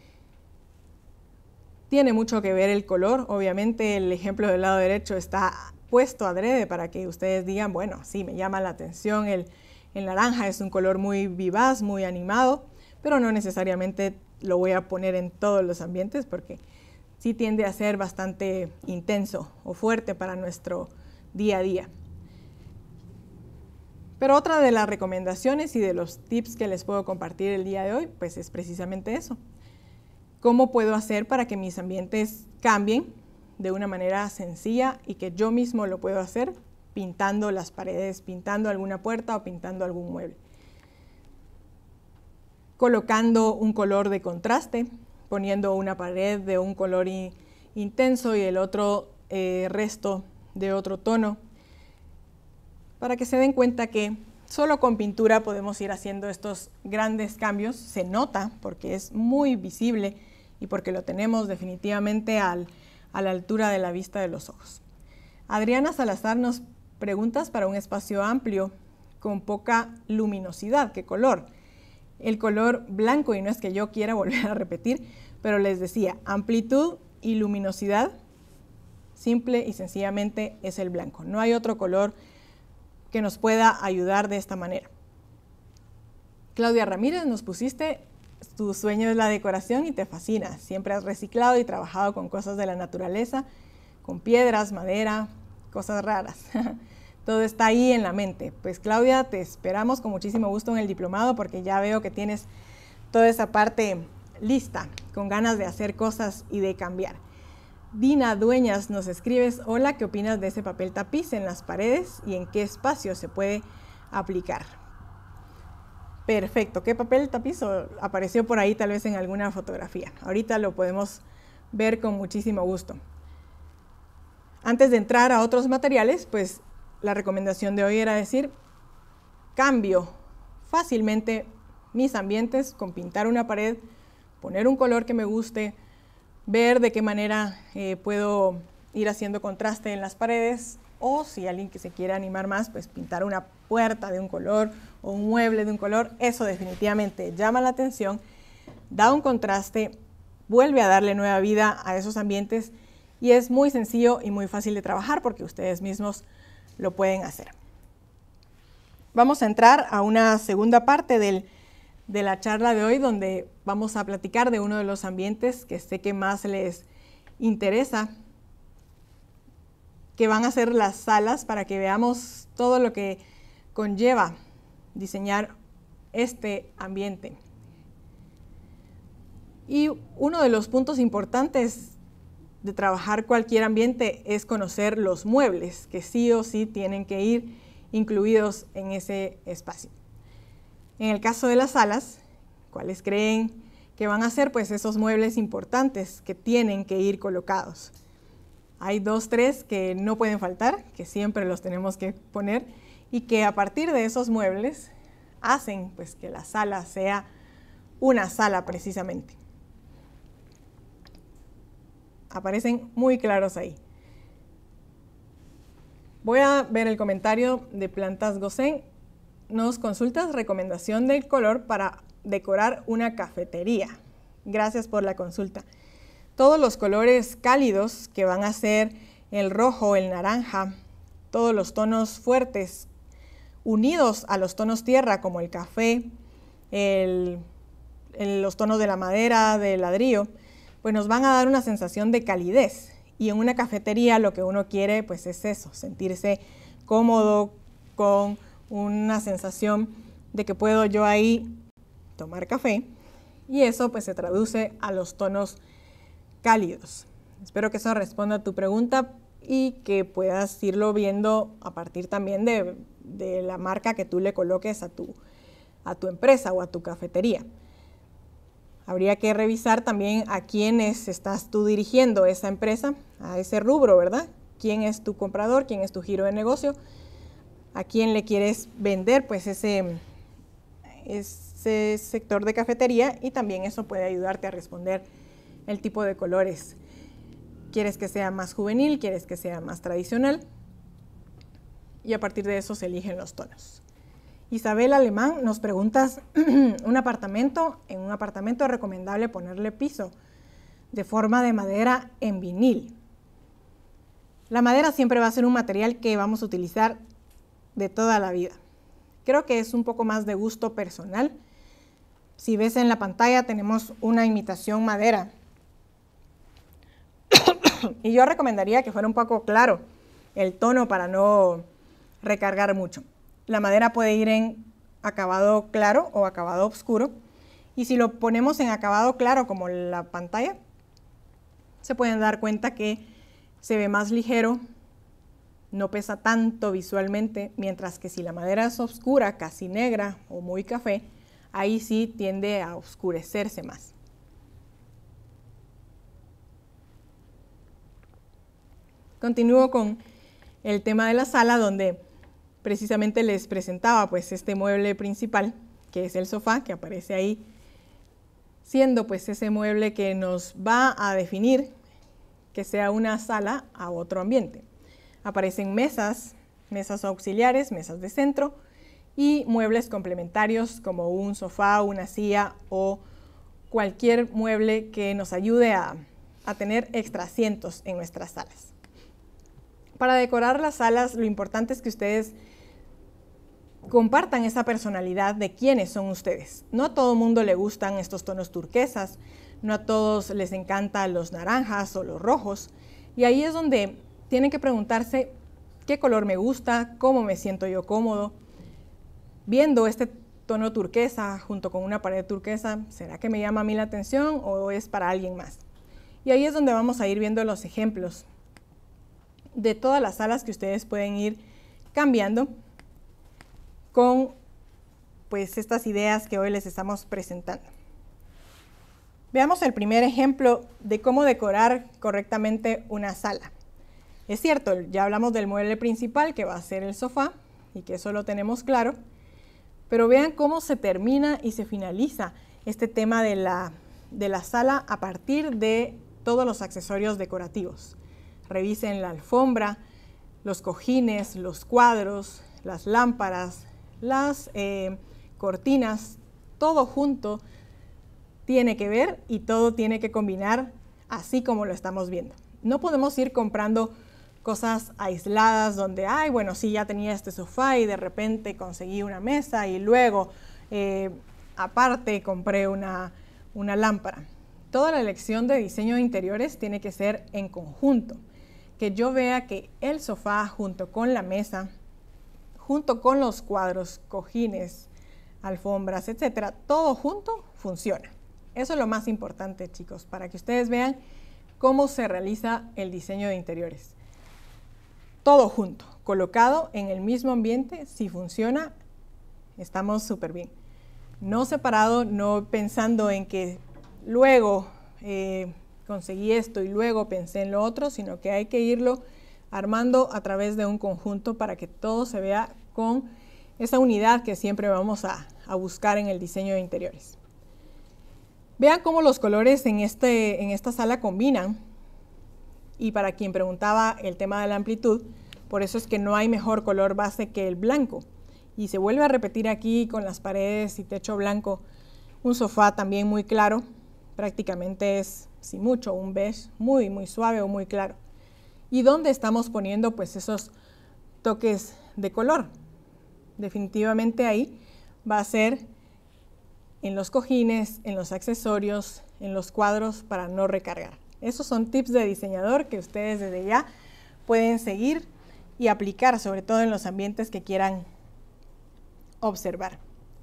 Tiene mucho que ver el color, obviamente el ejemplo del lado derecho está puesto adrede para que ustedes digan, bueno, sí, me llama la atención, el, el naranja es un color muy vivaz, muy animado, pero no necesariamente lo voy a poner en todos los ambientes porque sí tiende a ser bastante intenso o fuerte para nuestro día a día. Pero otra de las recomendaciones y de los tips que les puedo compartir el día de hoy, pues es precisamente eso. ¿Cómo puedo hacer para que mis ambientes cambien de una manera sencilla y que yo mismo lo puedo hacer pintando las paredes, pintando alguna puerta o pintando algún mueble? Colocando un color de contraste, poniendo una pared de un color intenso y el otro eh, resto de otro tono, para que se den cuenta que solo con pintura podemos ir haciendo estos grandes cambios. Se nota porque es muy visible y porque lo tenemos definitivamente al, a la altura de la vista de los ojos. Adriana Salazar nos preguntas para un espacio amplio con poca luminosidad. ¿Qué color? El color blanco, y no es que yo quiera volver a repetir, pero les decía, amplitud y luminosidad, simple y sencillamente es el blanco. No hay otro color que nos pueda ayudar de esta manera. Claudia Ramírez, nos pusiste, tu sueño es la decoración y te fascina. Siempre has reciclado y trabajado con cosas de la naturaleza, con piedras, madera, cosas raras. Todo está ahí en la mente. Pues Claudia, te esperamos con muchísimo gusto en el diplomado porque ya veo que tienes toda esa parte lista, con ganas de hacer cosas y de cambiar. Dina Dueñas nos escribes, hola, ¿qué opinas de ese papel tapiz en las paredes y en qué espacio se puede aplicar? Perfecto, ¿qué papel tapiz? O apareció por ahí tal vez en alguna fotografía. Ahorita lo podemos ver con muchísimo gusto. Antes de entrar a otros materiales, pues la recomendación de hoy era decir, cambio fácilmente mis ambientes con pintar una pared, poner un color que me guste, ver de qué manera eh, puedo ir haciendo contraste en las paredes, o si alguien que se quiere animar más, pues pintar una puerta de un color o un mueble de un color. Eso definitivamente llama la atención, da un contraste, vuelve a darle nueva vida a esos ambientes y es muy sencillo y muy fácil de trabajar porque ustedes mismos lo pueden hacer. Vamos a entrar a una segunda parte del, de la charla de hoy donde vamos a platicar de uno de los ambientes que sé que más les interesa, que van a ser las salas, para que veamos todo lo que conlleva diseñar este ambiente. Y uno de los puntos importantes de trabajar cualquier ambiente es conocer los muebles, que sí o sí tienen que ir incluidos en ese espacio. En el caso de las salas, ¿cuáles creen que van a ser? Pues esos muebles importantes que tienen que ir colocados. Hay dos, tres que no pueden faltar, que siempre los tenemos que poner y que a partir de esos muebles hacen pues que la sala sea una sala precisamente. Aparecen muy claros ahí. Voy a ver el comentario de Plantas Gosén. Nos consultas recomendación del color para decorar una cafetería. Gracias por la consulta. Todos los colores cálidos que van a ser el rojo, el naranja, todos los tonos fuertes unidos a los tonos tierra como el café, el, el, los tonos de la madera, del ladrillo, pues nos van a dar una sensación de calidez. Y en una cafetería lo que uno quiere pues es eso, sentirse cómodo con una sensación de que puedo yo ahí tomar café y eso pues se traduce a los tonos cálidos. Espero que eso responda a tu pregunta y que puedas irlo viendo a partir también de, de la marca que tú le coloques a tu, a tu empresa o a tu cafetería. Habría que revisar también a quiénes estás tú dirigiendo esa empresa, a ese rubro, ¿verdad? ¿Quién es tu comprador? ¿Quién es tu giro de negocio? ¿A quién le quieres vender pues ese, ese sector de cafetería? Y también eso puede ayudarte a responder el tipo de colores. ¿Quieres que sea más juvenil? ¿Quieres que sea más tradicional? Y a partir de eso se eligen los tonos. Isabel Alemán nos preguntas, un apartamento, en un apartamento es recomendable ponerle piso de forma de madera en vinil. La madera siempre va a ser un material que vamos a utilizar de toda la vida. Creo que es un poco más de gusto personal. Si ves en la pantalla tenemos una imitación madera. Y yo recomendaría que fuera un poco claro el tono para no recargar mucho. La madera puede ir en acabado claro o acabado oscuro. Y si lo ponemos en acabado claro como la pantalla, se pueden dar cuenta que se ve más ligero, no pesa tanto visualmente, mientras que si la madera es oscura, casi negra o muy café, ahí sí tiende a oscurecerse más. Continúo con el tema de la sala, donde precisamente les presentaba pues este mueble principal, que es el sofá, que aparece ahí, siendo pues ese mueble que nos va a definir que sea una sala a otro ambiente. Aparecen mesas, mesas auxiliares, mesas de centro y muebles complementarios como un sofá, una silla o cualquier mueble que nos ayude a, a tener extra asientos en nuestras salas. Para decorar las salas, lo importante es que ustedes compartan esa personalidad de quiénes son ustedes. No a todo el mundo le gustan estos tonos turquesas, no a todos les encantan los naranjas o los rojos, y ahí es donde tienen que preguntarse qué color me gusta, cómo me siento yo cómodo. Viendo este tono turquesa junto con una pared turquesa, ¿será que me llama a mí la atención o es para alguien más? Y ahí es donde vamos a ir viendo los ejemplos de todas las salas que ustedes pueden ir cambiando con pues estas ideas que hoy les estamos presentando. Veamos el primer ejemplo de cómo decorar correctamente una sala. Es cierto, ya hablamos del mueble principal que va a ser el sofá y que eso lo tenemos claro, pero vean cómo se termina y se finaliza este tema de la, de la sala a partir de todos los accesorios decorativos. Revisen la alfombra, los cojines, los cuadros, las lámparas, las eh, cortinas, todo junto tiene que ver y todo tiene que combinar así como lo estamos viendo. No podemos ir comprando cosas aisladas donde, ay, bueno, sí, ya tenía este sofá y de repente conseguí una mesa y luego, eh, aparte, compré una, una lámpara. Toda la elección de diseño de interiores tiene que ser en conjunto. Que yo vea que el sofá junto con la mesa, junto con los cuadros, cojines, alfombras, etcétera, todo junto funciona. Eso es lo más importante, chicos, para que ustedes vean cómo se realiza el diseño de interiores. Todo junto, colocado en el mismo ambiente, si funciona, estamos súper bien. No separado, no pensando en que luego eh, conseguí esto y luego pensé en lo otro, sino que hay que irlo armando a través de un conjunto para que todo se vea con esa unidad que siempre vamos a, a buscar en el diseño de interiores. Vean cómo los colores en, este, en esta sala combinan. Y para quien preguntaba el tema de la amplitud, por eso es que no hay mejor color base que el blanco. Y se vuelve a repetir aquí con las paredes y techo blanco. Un sofá también muy claro, prácticamente es, si mucho, un beige muy, muy suave o muy claro. ¿Y dónde estamos poniendo pues esos toques de color? Definitivamente ahí va a ser en los cojines, en los accesorios, en los cuadros para no recargar. Esos son tips de diseñador que ustedes desde ya pueden seguir y aplicar, sobre todo en los ambientes que quieran observar.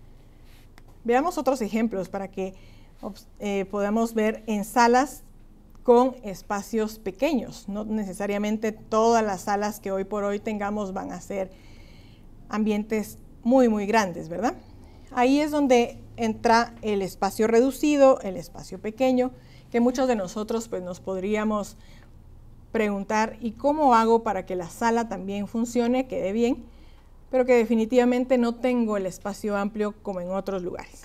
Veamos otros ejemplos para que eh, podamos ver en salas con espacios pequeños. No necesariamente todas las salas que hoy por hoy tengamos van a ser ambientes muy, muy grandes, ¿verdad? Ahí es donde entra el espacio reducido, el espacio pequeño, que muchos de nosotros pues, nos podríamos preguntar, ¿y cómo hago para que la sala también funcione, quede bien? Pero que definitivamente no tengo el espacio amplio como en otros lugares.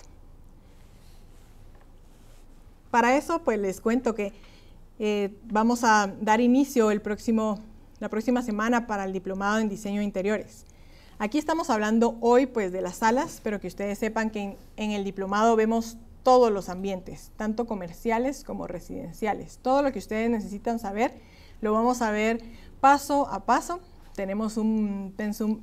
Para eso, pues les cuento que eh, vamos a dar inicio el próximo, la próxima semana para el diplomado en diseño de interiores. Aquí estamos hablando hoy pues de las salas, pero que ustedes sepan que en, en el diplomado vemos todos los ambientes, tanto comerciales como residenciales. Todo lo que ustedes necesitan saber lo vamos a ver paso a paso. Tenemos un pensum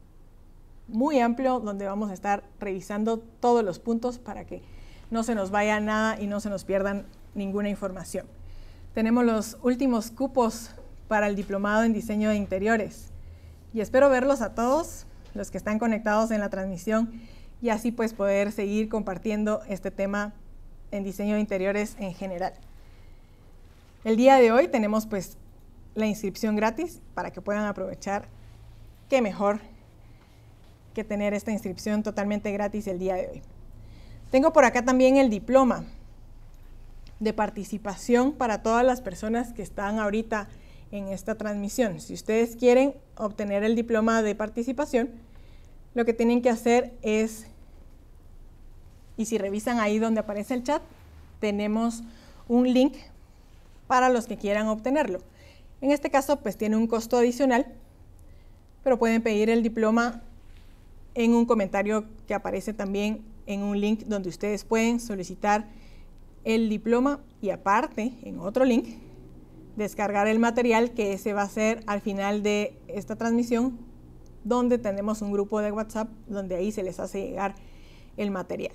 muy amplio donde vamos a estar revisando todos los puntos para que no se nos vaya nada y no se nos pierdan ninguna información. Tenemos los últimos cupos para el diplomado en diseño de interiores y espero verlos a todos los que están conectados en la transmisión y así pues poder seguir compartiendo este tema en diseño de interiores en general. El día de hoy tenemos pues la inscripción gratis para que puedan aprovechar. Qué mejor que tener esta inscripción totalmente gratis el día de hoy. Tengo por acá también el diploma de participación para todas las personas que están ahorita en esta transmisión. Si ustedes quieren obtener el diploma de participación, lo que tienen que hacer es, y si revisan ahí donde aparece el chat, tenemos un link para los que quieran obtenerlo. En este caso, pues tiene un costo adicional, pero pueden pedir el diploma en un comentario que aparece también en un link donde ustedes pueden solicitar el diploma y aparte, en otro link, descargar el material que ese va a ser al final de esta transmisión, donde tenemos un grupo de WhatsApp donde ahí se les hace llegar el material.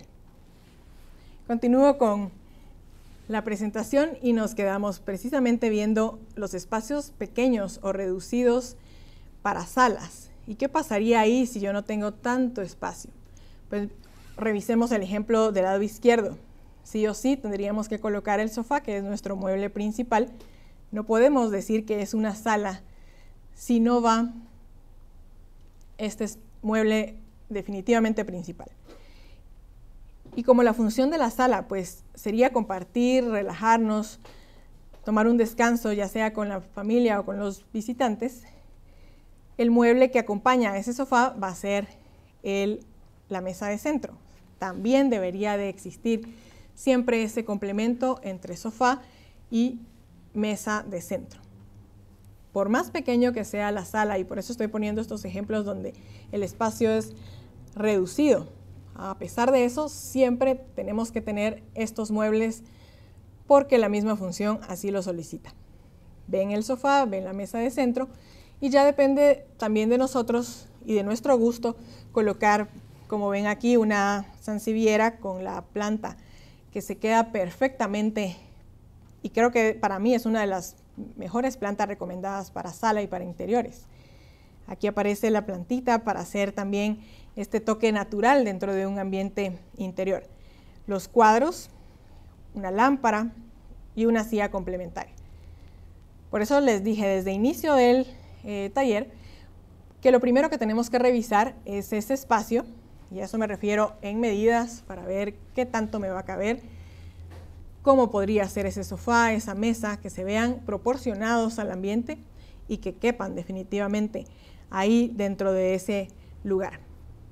Continúo con la presentación y nos quedamos precisamente viendo los espacios pequeños o reducidos para salas. ¿Y qué pasaría ahí si yo no tengo tanto espacio? Pues revisemos el ejemplo del lado izquierdo. sí o sí tendríamos que colocar el sofá, que es nuestro mueble principal. No podemos decir que es una sala si no va este mueble definitivamente principal. Y como la función de la sala pues sería compartir, relajarnos, tomar un descanso, ya sea con la familia o con los visitantes, el mueble que acompaña a ese sofá va a ser el, la mesa de centro. También debería de existir siempre ese complemento entre sofá y mesa de centro. Por más pequeño que sea la sala, y por eso estoy poniendo estos ejemplos donde el espacio es reducido, a pesar de eso siempre tenemos que tener estos muebles porque la misma función así lo solicita. Ven el sofá, ven la mesa de centro, y ya depende también de nosotros y de nuestro gusto colocar, como ven aquí, una sansevieria con la planta que se queda perfectamente, y creo que para mí es una de las mejores plantas recomendadas para sala y para interiores. Aquí aparece la plantita para hacer también este toque natural dentro de un ambiente interior. Los cuadros, una lámpara y una silla complementaria. Por eso les dije desde el inicio del eh, taller que lo primero que tenemos que revisar es ese espacio, y a eso me refiero en medidas para ver qué tanto me va a caber, cómo podría ser ese sofá, esa mesa, que se vean proporcionados al ambiente y que quepan definitivamente ahí dentro de ese lugar.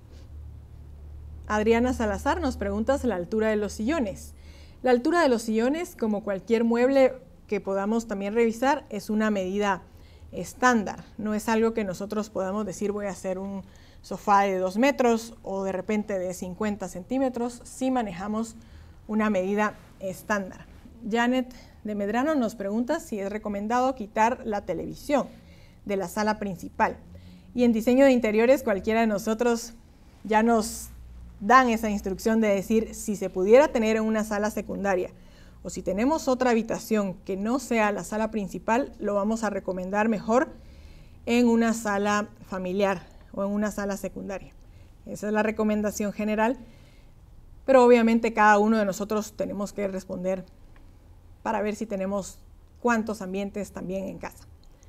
Adriana Salazar nos pregunta la altura de los sillones. La altura de los sillones, como cualquier mueble que podamos también revisar, es una medida estándar. No es algo que nosotros podamos decir voy a hacer un sofá de dos metros o de repente de cincuenta centímetros. Sí manejamos una medida estándar. Janet de Medrano nos pregunta si es recomendado quitar la televisión de la sala principal. Y en diseño de interiores cualquiera de nosotros ya nos dan esa instrucción de decir si se pudiera tener en una sala secundaria o si tenemos otra habitación que no sea la sala principal, lo vamos a recomendar mejor en una sala familiar o en una sala secundaria. Esa es la recomendación general, pero obviamente cada uno de nosotros tenemos que responder para ver si tenemos cuántos ambientes también en casa.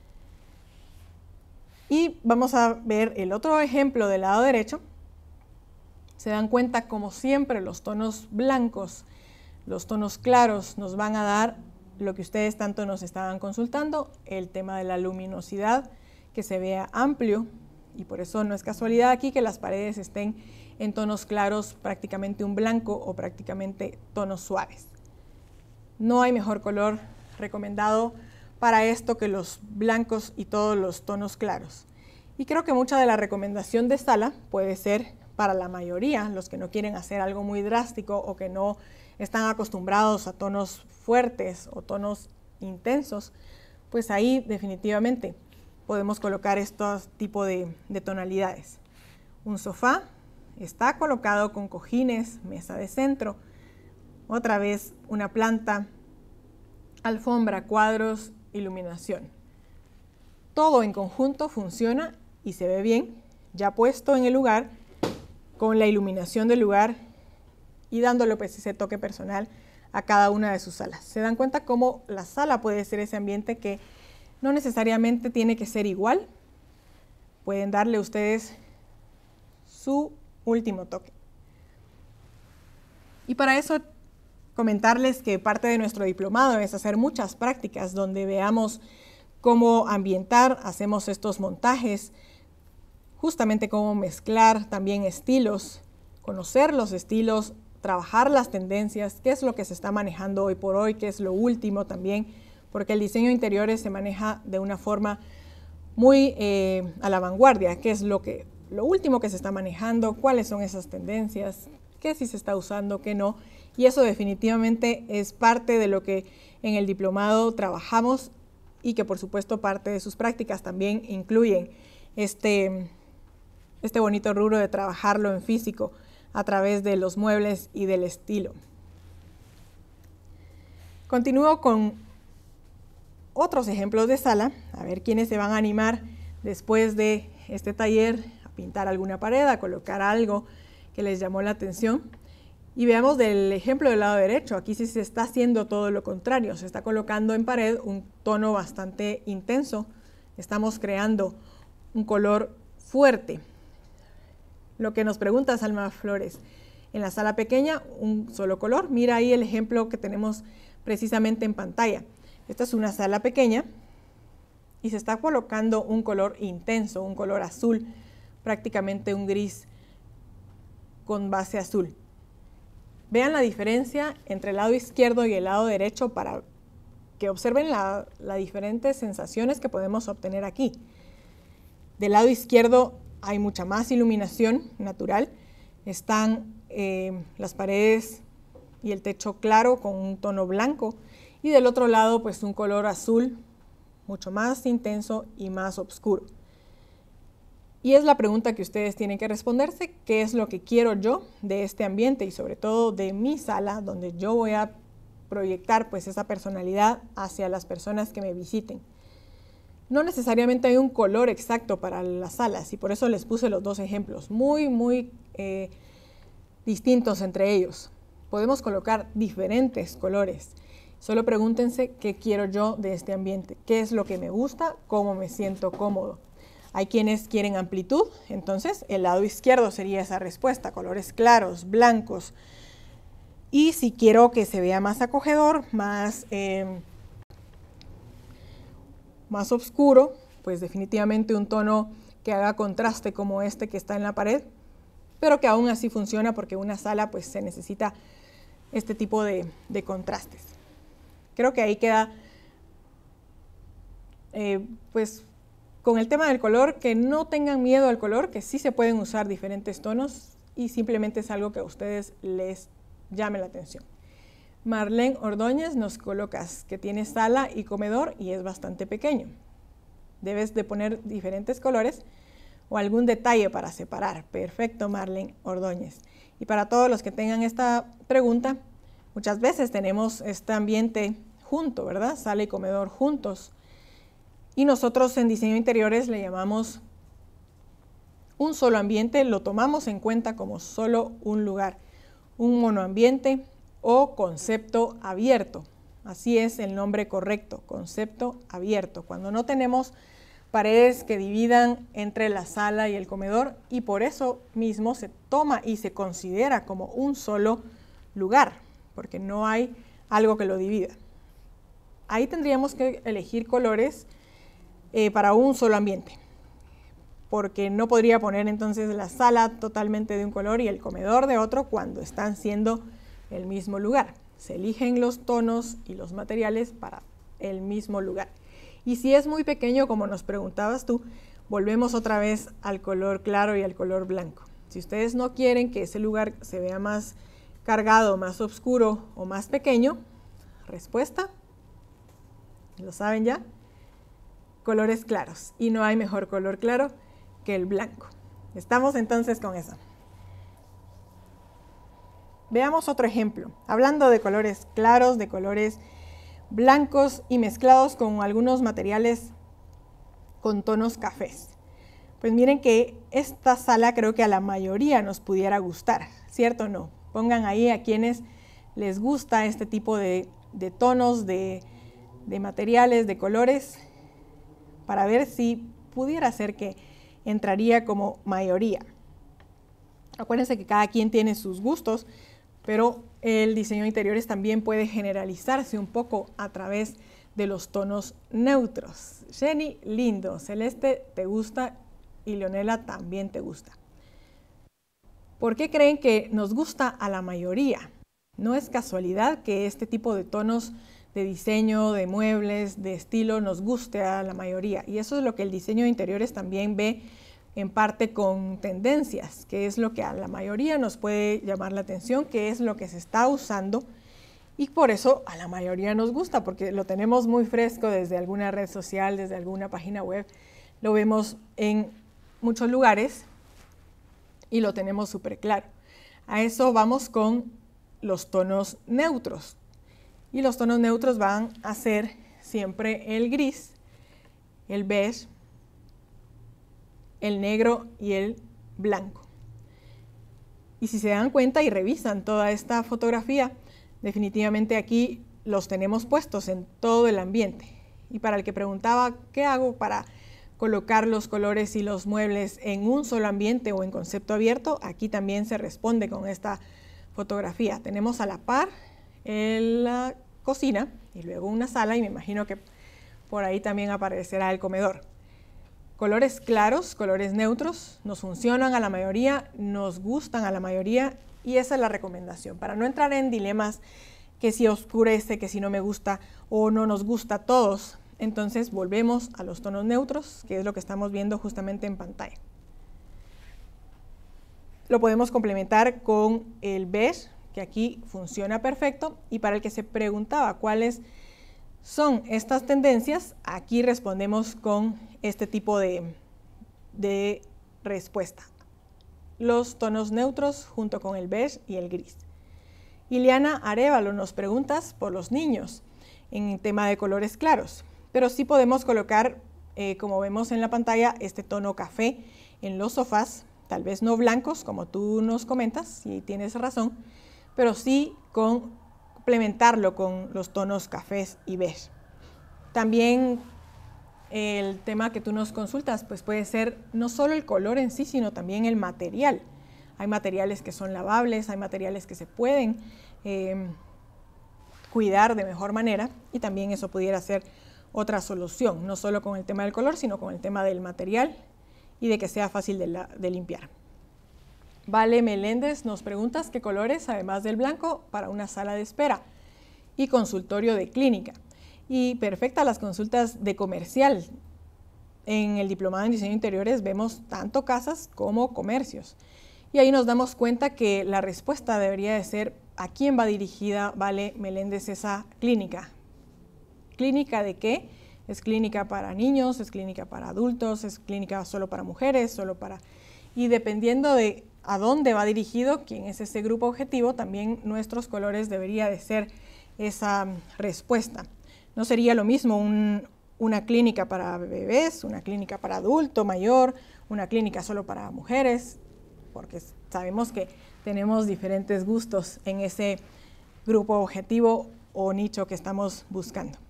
Y vamos a ver el otro ejemplo del lado derecho. Se dan cuenta, como siempre, los tonos blancos, los tonos claros nos van a dar lo que ustedes tanto nos estaban consultando, el tema de la luminosidad, que se vea amplio, y por eso no es casualidad aquí que las paredes estén en tonos claros, prácticamente un blanco o prácticamente tonos suaves. No hay mejor color recomendado para esto que los blancos y todos los tonos claros. Y creo que mucha de la recomendación de sala puede ser para la mayoría, los que no quieren hacer algo muy drástico o que no están acostumbrados a tonos fuertes o tonos intensos, pues ahí definitivamente podemos colocar estos tipos de, de tonalidades. Un sofá está colocado con cojines, mesa de centro, otra vez una planta, alfombra, cuadros, iluminación. Todo en conjunto funciona y se ve bien, ya puesto en el lugar, con la iluminación del lugar y dándole pues ese toque personal a cada una de sus salas. Se dan cuenta cómo la sala puede ser ese ambiente que no necesariamente tiene que ser igual. Pueden darle ustedes su último toque. Y para eso comentarles que parte de nuestro diplomado es hacer muchas prácticas donde veamos cómo ambientar, hacemos estos montajes, justamente cómo mezclar también estilos, conocer los estilos, trabajar las tendencias, qué es lo que se está manejando hoy por hoy, qué es lo último también, porque el diseño de interiores se maneja de una forma muy eh, a la vanguardia, qué es lo, que, lo último que se está manejando, cuáles son esas tendencias, qué sí se está usando, qué no, y eso definitivamente es parte de lo que en el diplomado trabajamos y que por supuesto parte de sus prácticas también incluyen este, este bonito rubro de trabajarlo en físico a través de los muebles y del estilo. Continúo con otros ejemplos de sala, a ver quiénes se van a animar después de este taller a pintar alguna pared, a colocar algo que les llamó la atención. Y veamos del ejemplo del lado derecho. Aquí sí se está haciendo todo lo contrario. Se está colocando en pared un tono bastante intenso. Estamos creando un color fuerte. Lo que nos pregunta Salma Flores, en la sala pequeña, un solo color. Mira ahí el ejemplo que tenemos precisamente en pantalla. Esta es una sala pequeña y se está colocando un color intenso, un color azul, prácticamente un gris con base azul. Vean la diferencia entre el lado izquierdo y el lado derecho para que observen las la diferentes sensaciones que podemos obtener aquí. Del lado izquierdo hay mucha más iluminación natural. Están eh, las paredes y el techo claro con un tono blanco. Y del otro lado, pues un color azul mucho más intenso y más oscuro. Y es la pregunta que ustedes tienen que responderse: ¿qué es lo que quiero yo de este ambiente y sobre todo de mi sala, donde yo voy a proyectar pues esa personalidad hacia las personas que me visiten? No necesariamente hay un color exacto para las salas y por eso les puse los dos ejemplos, muy, muy eh, distintos entre ellos. Podemos colocar diferentes colores. Solo pregúntense qué quiero yo de este ambiente, qué es lo que me gusta, cómo me siento cómodo. Hay quienes quieren amplitud, entonces el lado izquierdo sería esa respuesta, colores claros, blancos. Y si quiero que se vea más acogedor, más, eh, más oscuro, pues definitivamente un tono que haga contraste como este que está en la pared, pero que aún así funciona porque una sala pues se necesita este tipo de, de contrastes. Creo que ahí queda eh, pues con el tema del color, que no tengan miedo al color, que sí se pueden usar diferentes tonos y simplemente es algo que a ustedes les llame la atención. Marlene Ordóñez nos colocas que tiene sala y comedor y es bastante pequeño. Debes de poner diferentes colores o algún detalle para separar. Perfecto, Marlene Ordóñez. Y para todos los que tengan esta pregunta, muchas veces tenemos este ambiente junto, ¿verdad? Sala y comedor juntos. Y nosotros en diseño de interiores le llamamos un solo ambiente, lo tomamos en cuenta como solo un lugar, un monoambiente o concepto abierto. Así es el nombre correcto, concepto abierto. Cuando no tenemos paredes que dividan entre la sala y el comedor y por eso mismo se toma y se considera como un solo lugar, porque no hay algo que lo divida. Ahí tendríamos que elegir colores eh, para un solo ambiente, porque no podría poner entonces la sala totalmente de un color y el comedor de otro cuando están siendo el mismo lugar. Se eligen los tonos y los materiales para el mismo lugar. Y si es muy pequeño, como nos preguntabas tú, volvemos otra vez al color claro y al color blanco. Si ustedes no quieren que ese lugar se vea más cargado, más oscuro o más pequeño, respuesta, lo saben ya, colores claros. Y no hay mejor color claro que el blanco. Estamos entonces con eso. Veamos otro ejemplo, hablando de colores claros, de colores blancos y mezclados con algunos materiales con tonos cafés. Pues miren que esta sala creo que a la mayoría nos pudiera gustar, ¿cierto o no? Pongan ahí a quienes les gusta este tipo de, de tonos, de, de materiales, de colores, para ver si pudiera ser que entraría como mayoría. Acuérdense que cada quien tiene sus gustos, pero el diseño de interiores también puede generalizarse un poco a través de los tonos neutros. Jenny, lindo. Celeste, ¿te gusta? Y Leonela, también te gusta. ¿Por qué creen que nos gusta a la mayoría? No es casualidad que este tipo de tonos de diseño, de muebles, de estilo, nos guste a la mayoría. Y eso es lo que el diseño de interiores también ve en parte con tendencias, que es lo que a la mayoría nos puede llamar la atención, que es lo que se está usando y por eso a la mayoría nos gusta, porque lo tenemos muy fresco desde alguna red social, desde alguna página web, lo vemos en muchos lugares y lo tenemos súper claro. A eso vamos con los tonos neutros y los tonos neutros van a ser siempre el gris, el beige, el negro y el blanco. Y si se dan cuenta y revisan toda esta fotografía, definitivamente aquí los tenemos puestos en todo el ambiente. Y para el que preguntaba, ¿qué hago para colocar los colores y los muebles en un solo ambiente o en concepto abierto? Aquí también se responde con esta fotografía. Tenemos a la par en la cocina y luego una sala, y me imagino que por ahí también aparecerá el comedor. Colores claros, colores neutros, nos funcionan a la mayoría, nos gustan a la mayoría, y esa es la recomendación, para no entrar en dilemas que si oscurece, que si no me gusta o no nos gusta a todos. Entonces volvemos a los tonos neutros, que es lo que estamos viendo justamente en pantalla. Lo podemos complementar con el beige, que aquí funciona perfecto, y para el que se preguntaba cuáles son estas tendencias, aquí respondemos con este tipo de, de respuesta. Los tonos neutros junto con el beige y el gris. Ileana Arevalo nos pregunta por los niños en el tema de colores claros, pero sí podemos colocar, eh, como vemos en la pantalla, este tono café en los sofás, tal vez no blancos como tú nos comentas, si tienes razón, pero sí con complementarlo con los tonos cafés y beige. También el tema que tú nos consultas, pues puede ser no solo el color en sí, sino también el material. Hay materiales que son lavables, hay materiales que se pueden eh, cuidar de mejor manera, y también eso pudiera ser otra solución, no solo con el tema del color, sino con el tema del material y de que sea fácil de, la, de limpiar. Vale Meléndez nos preguntas qué colores, además del blanco, para una sala de espera y consultorio de clínica. Y perfecta las consultas de comercial. En el diplomado en diseño de interiores vemos tanto casas como comercios. Y ahí nos damos cuenta que la respuesta debería de ser a quién va dirigida, Vale Meléndez, esa clínica. ¿Clínica de qué? ¿Es clínica para niños? ¿Es clínica para adultos? ¿Es clínica solo para mujeres? Solo para... Y dependiendo de a dónde va dirigido, quién es ese grupo objetivo, también nuestros colores debería de ser esa respuesta. No sería lo mismo un, una clínica para bebés, una clínica para adulto mayor, una clínica solo para mujeres, porque sabemos que tenemos diferentes gustos en ese grupo objetivo o nicho que estamos buscando.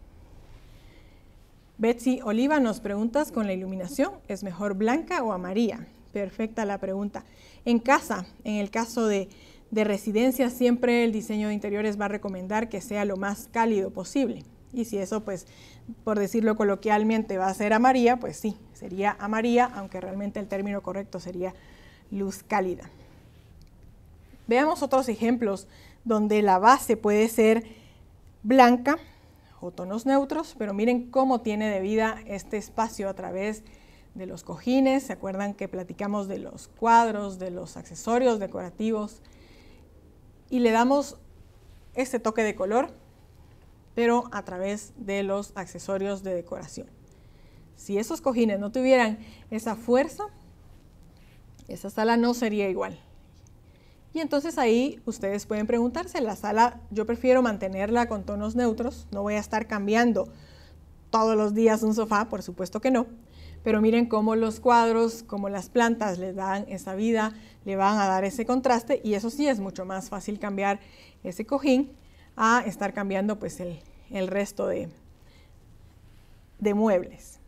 Betsy Oliva nos preguntas con la iluminación, ¿es mejor blanca o amarilla? Perfecta la pregunta. En casa, en el caso de, de residencia, siempre el diseño de interiores va a recomendar que sea lo más cálido posible. Y si eso, pues, por decirlo coloquialmente, va a ser amarilla, pues sí, sería amarilla, aunque realmente el término correcto sería luz cálida. Veamos otros ejemplos donde la base puede ser blanca o tonos neutros, pero miren cómo tiene de vida este espacio a través de los cojines. ¿Se acuerdan que platicamos de los cuadros, de los accesorios decorativos? Y le damos este toque de color, pero a través de los accesorios de decoración. Si esos cojines no tuvieran esa fuerza, esa sala no sería igual. Y entonces ahí ustedes pueden preguntarse, la sala yo prefiero mantenerla con tonos neutros, no voy a estar cambiando todos los días un sofá, por supuesto que no, pero miren cómo los cuadros, cómo las plantas les dan esa vida, le van a dar ese contraste, y eso sí es mucho más fácil cambiar ese cojín a estar cambiando pues el, el resto de, de muebles.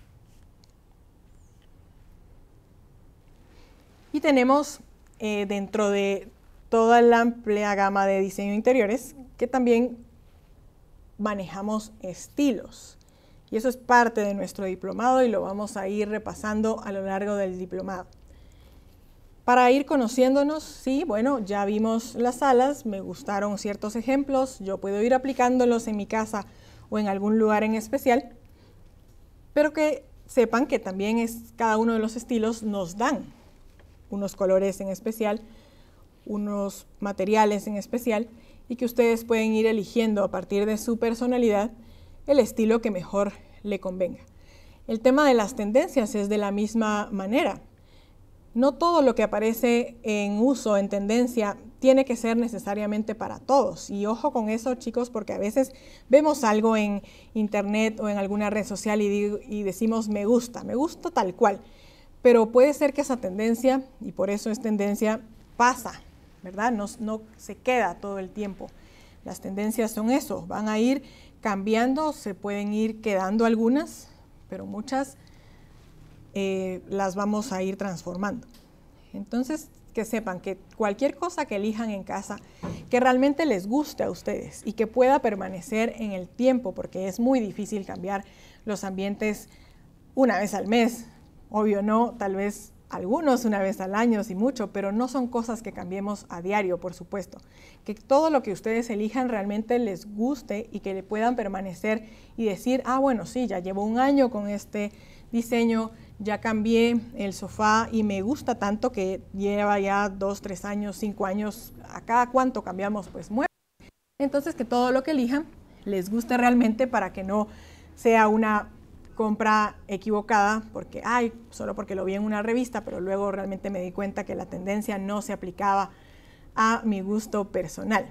Y tenemos eh, dentro de toda la amplia gama de diseño de interiores que también manejamos estilos. Y eso es parte de nuestro diplomado y lo vamos a ir repasando a lo largo del diplomado. Para ir conociéndonos, sí, bueno, ya vimos las salas, me gustaron ciertos ejemplos, yo puedo ir aplicándolos en mi casa o en algún lugar en especial, pero que sepan que también es, cada uno de los estilos nos dan unos colores en especial, unos materiales en especial, y que ustedes pueden ir eligiendo a partir de su personalidad el estilo que mejor le convenga. El tema de las tendencias es de la misma manera. No todo lo que aparece en uso, en tendencia, tiene que ser necesariamente para todos. Y ojo con eso, chicos, porque a veces vemos algo en internet o en alguna red social y, digo, y decimos me gusta, me gusta tal cual. Pero puede ser que esa tendencia, y por eso es tendencia, pasa ¿verdad? No, no se queda todo el tiempo. Las tendencias son eso, van a ir cambiando, se pueden ir quedando algunas, pero muchas eh, las vamos a ir transformando. Entonces, que sepan que cualquier cosa que elijan en casa, que realmente les guste a ustedes y que pueda permanecer en el tiempo, porque es muy difícil cambiar los ambientes una vez al mes, obvio no, tal vez algunos una vez al año, si mucho, pero no son cosas que cambiemos a diario, por supuesto. Que todo lo que ustedes elijan realmente les guste y que le puedan permanecer y decir, ah, bueno, sí, ya llevo un año con este diseño, ya cambié el sofá y me gusta tanto que lleva ya dos, tres años, cinco años, a cada cuánto cambiamos pues muebles. Entonces que todo lo que elijan les guste realmente para que no sea una compra equivocada porque, ay, solo porque lo vi en una revista, pero luego realmente me di cuenta que la tendencia no se aplicaba a mi gusto personal.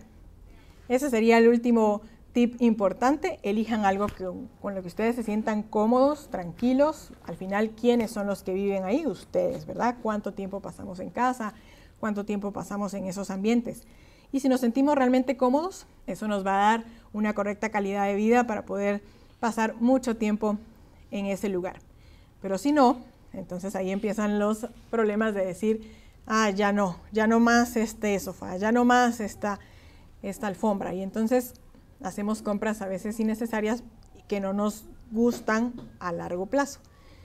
Ese sería el último tip importante, elijan algo que, con lo que ustedes se sientan cómodos, tranquilos. Al final, ¿quiénes son los que viven ahí? Ustedes, ¿verdad? ¿Cuánto tiempo pasamos en casa? ¿Cuánto tiempo pasamos en esos ambientes? Y si nos sentimos realmente cómodos, eso nos va a dar una correcta calidad de vida para poder pasar mucho tiempo en ese lugar. Pero si no, entonces ahí empiezan los problemas de decir, ah, ya no, ya no más este sofá, ya no más esta, esta alfombra. Y entonces hacemos compras a veces innecesarias que no nos gustan a largo plazo.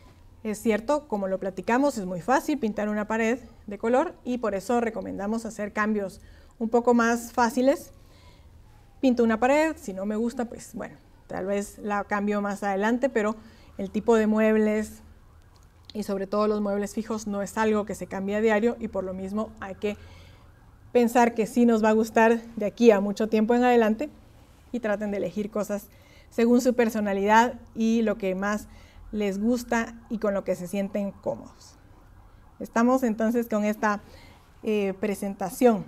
Es cierto, como lo platicamos, es muy fácil pintar una pared de color y por eso recomendamos hacer cambios un poco más fáciles. Pinto una pared, si no me gusta, pues bueno, tal vez la cambio más adelante, pero el tipo de muebles y sobre todo los muebles fijos no es algo que se cambie a diario y por lo mismo hay que pensar que sí nos va a gustar de aquí a mucho tiempo en adelante y traten de elegir cosas según su personalidad y lo que más les gusta y con lo que se sienten cómodos. Estamos entonces con esta eh, presentación.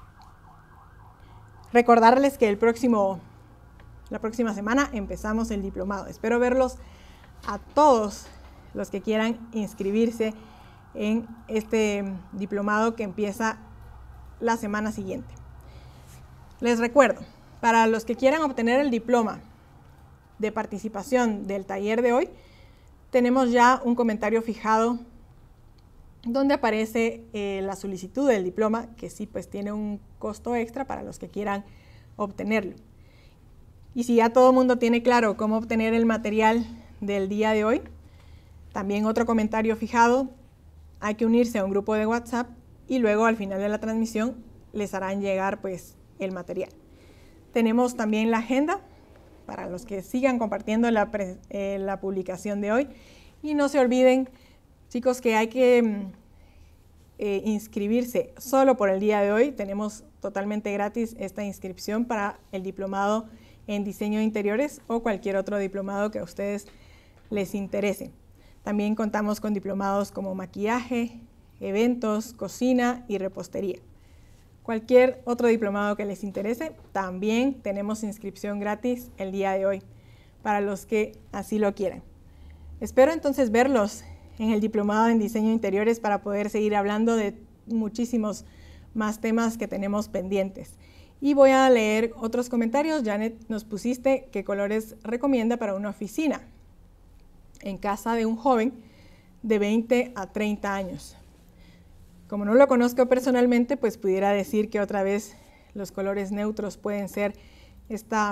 Recordarles que el próximo, la próxima semana empezamos el diplomado. Espero verlos a todos los que quieran inscribirse en este diplomado que empieza la semana siguiente. Les recuerdo, para los que quieran obtener el diploma de participación del taller de hoy, tenemos ya un comentario fijado donde aparece eh, la solicitud del diploma, que sí pues tiene un costo extra para los que quieran obtenerlo. Y si ya todo el mundo tiene claro cómo obtener el material del día de hoy, también otro comentario fijado, hay que unirse a un grupo de WhatsApp y luego al final de la transmisión les harán llegar pues el material. Tenemos también la agenda para los que sigan compartiendo la, eh, la publicación de hoy. Y no se olviden, chicos, que hay que eh, inscribirse solo por el día de hoy. Tenemos totalmente gratis esta inscripción para el diplomado en diseño de interiores o cualquier otro diplomado que a ustedes les interese. También contamos con diplomados como maquillaje, eventos, cocina y repostería. Cualquier otro diplomado que les interese, también tenemos inscripción gratis el día de hoy, para los que así lo quieran. Espero entonces verlos en el diplomado en diseño de interiores para poder seguir hablando de muchísimos más temas que tenemos pendientes. Y voy a leer otros comentarios. Janet, nos pusiste qué colores recomienda para una oficina en casa de un joven de veinte a treinta años. Como no lo conozco personalmente, pues pudiera decir que otra vez los colores neutros pueden ser esta,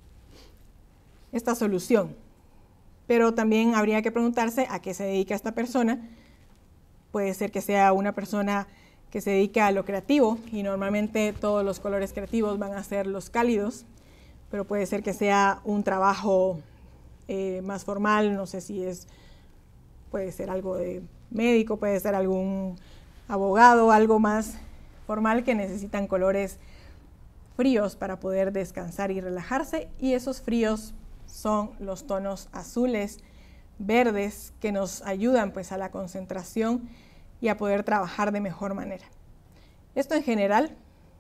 esta solución. Pero también habría que preguntarse a qué se dedica esta persona. Puede ser que sea una persona que se dedica a lo creativo y normalmente todos los colores creativos van a ser los cálidos, pero puede ser que sea un trabajo eh, más formal, no sé si es, puede ser algo de médico, puede ser algún abogado, algo más formal que necesitan colores fríos para poder descansar y relajarse, y esos fríos son los tonos azules, verdes, que nos ayudan pues a la concentración y a poder trabajar de mejor manera. Esto en general,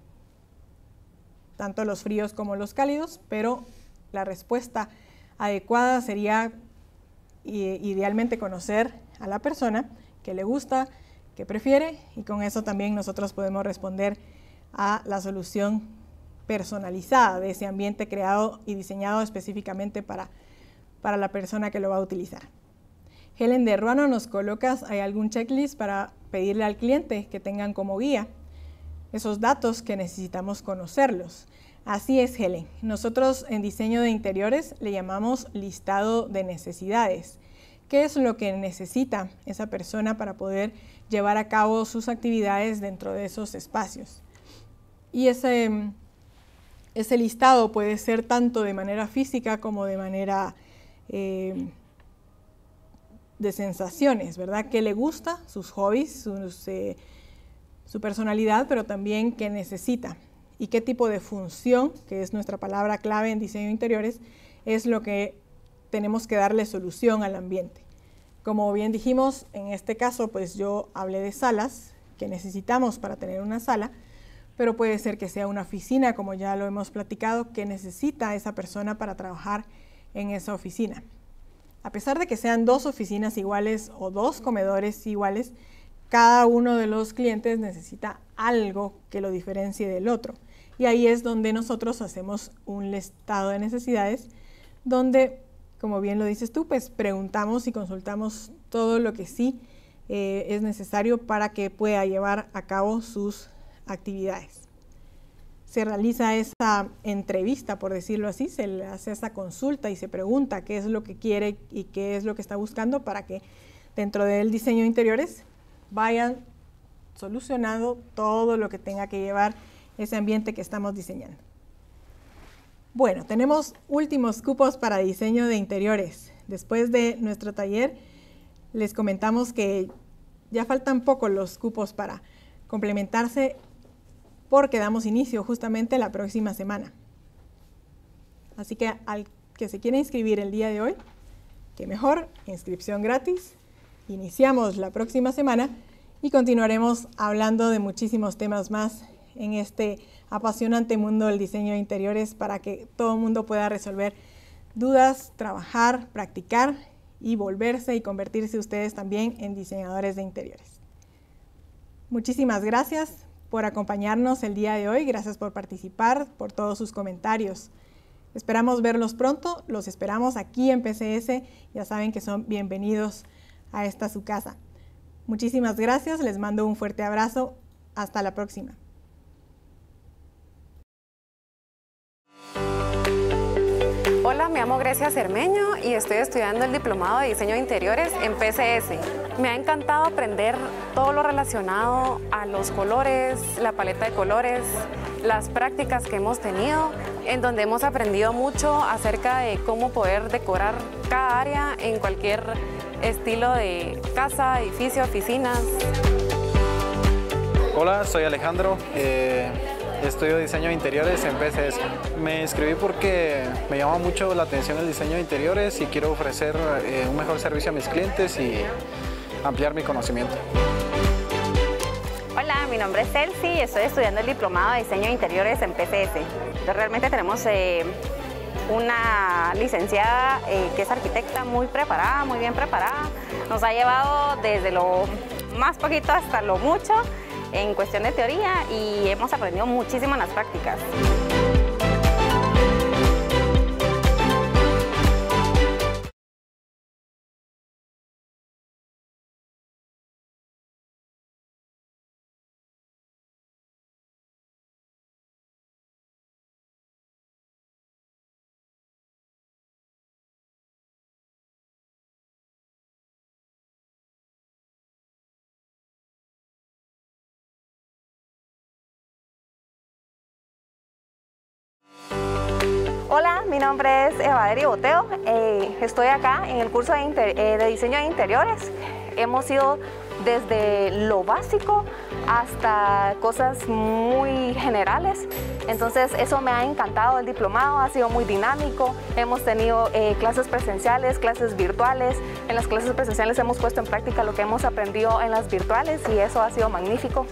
tanto los fríos como los cálidos, pero la respuesta adecuada sería idealmente conocer a la persona que le gusta, que prefiere, y con eso también nosotros podemos responder a la solución personalizada de ese ambiente creado y diseñado específicamente para, para la persona que lo va a utilizar. Helen de Ruano nos coloca, ¿hay algún checklist para pedirle al cliente que tengan como guía esos datos que necesitamos conocerlos? Así es, Helen. Nosotros en diseño de interiores le llamamos listado de necesidades. ¿Qué es lo que necesita esa persona para poder llevar a cabo sus actividades dentro de esos espacios? Y ese, ese listado puede ser tanto de manera física como de manera eh, de sensaciones, ¿verdad? ¿Qué le gusta? Sus hobbies, sus, eh, su personalidad, pero también qué necesita. Y qué tipo de función, que es nuestra palabra clave en diseño de interiores, es lo que tenemos que darle solución al ambiente. Como bien dijimos, en este caso, pues yo hablé de salas que necesitamos para tener una sala, pero puede ser que sea una oficina, como ya lo hemos platicado, que necesita esa persona para trabajar en esa oficina. A pesar de que sean dos oficinas iguales o dos comedores iguales, cada uno de los clientes necesita algo que lo diferencie del otro. Y ahí es donde nosotros hacemos un listado de necesidades, donde, como bien lo dices tú, pues preguntamos y consultamos todo lo que sí eh, es necesario para que pueda llevar a cabo sus actividades. Se realiza esa entrevista, por decirlo así, se le hace esa consulta y se pregunta qué es lo que quiere y qué es lo que está buscando para que dentro del diseño de interiores vayan solucionando todo lo que tenga que llevar ese ambiente que estamos diseñando. Bueno, tenemos últimos cupos para diseño de interiores. Después de nuestro taller, les comentamos que ya faltan poco los cupos para complementarse porque damos inicio justamente la próxima semana. Así que al que se quiera inscribir el día de hoy, que mejor, inscripción gratis. Iniciamos la próxima semana y continuaremos hablando de muchísimos temas más en este apasionante mundo del diseño de interiores para que todo el mundo pueda resolver dudas, trabajar, practicar y volverse y convertirse ustedes también en diseñadores de interiores. Muchísimas gracias por acompañarnos el día de hoy, gracias por participar, por todos sus comentarios. Esperamos verlos pronto, los esperamos aquí en P C S, ya saben que son bienvenidos a esta su casa. Muchísimas gracias, les mando un fuerte abrazo, hasta la próxima. Hola, me llamo Grecia Cermeño y estoy estudiando el Diplomado de Diseño de Interiores en P C S. Me ha encantado aprender todo lo relacionado a los colores, la paleta de colores, las prácticas que hemos tenido, en donde hemos aprendido mucho acerca de cómo poder decorar cada área en cualquier estilo de casa, edificio, oficinas. Hola, soy Alejandro. Eh... Estudio diseño de interiores en P C S. Me inscribí porque me llama mucho la atención el diseño de interiores y quiero ofrecer eh, un mejor servicio a mis clientes y ampliar mi conocimiento. Hola, mi nombre es Celsi y estoy estudiando el Diplomado de Diseño de Interiores en P C S. Entonces, realmente tenemos eh, una licenciada eh, que es arquitecta muy preparada, muy bien preparada. Nos ha llevado desde lo más poquito hasta lo mucho en cuestión de teoría y hemos aprendido muchísimo en las prácticas. Hola, mi nombre es Evaderi Boteo, eh, estoy acá en el curso de, inter, eh, de diseño de interiores. Hemos ido desde lo básico hasta cosas muy generales, entonces eso me ha encantado. El diplomado ha sido muy dinámico, hemos tenido eh, clases presenciales, clases virtuales. En las clases presenciales hemos puesto en práctica lo que hemos aprendido en las virtuales y eso ha sido magnífico.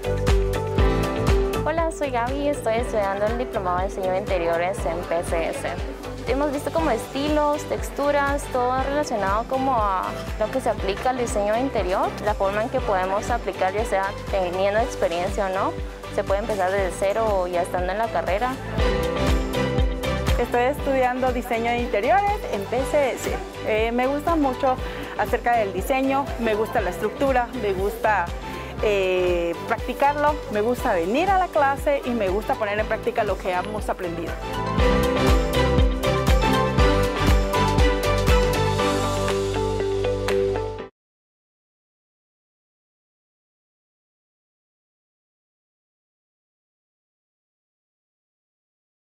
Hola, soy Gaby y estoy estudiando el Diplomado de Diseño de Interiores en P C S. Hemos visto como estilos, texturas, todo relacionado como a lo que se aplica al diseño interior, la forma en que podemos aplicar, ya sea teniendo experiencia o no. Se puede empezar desde cero o ya estando en la carrera. Estoy estudiando diseño de interiores en P C S. Eh, me gusta mucho acerca del diseño, me gusta la estructura, me gusta eh, practicarlo, me gusta venir a la clase y me gusta poner en práctica lo que hemos aprendido.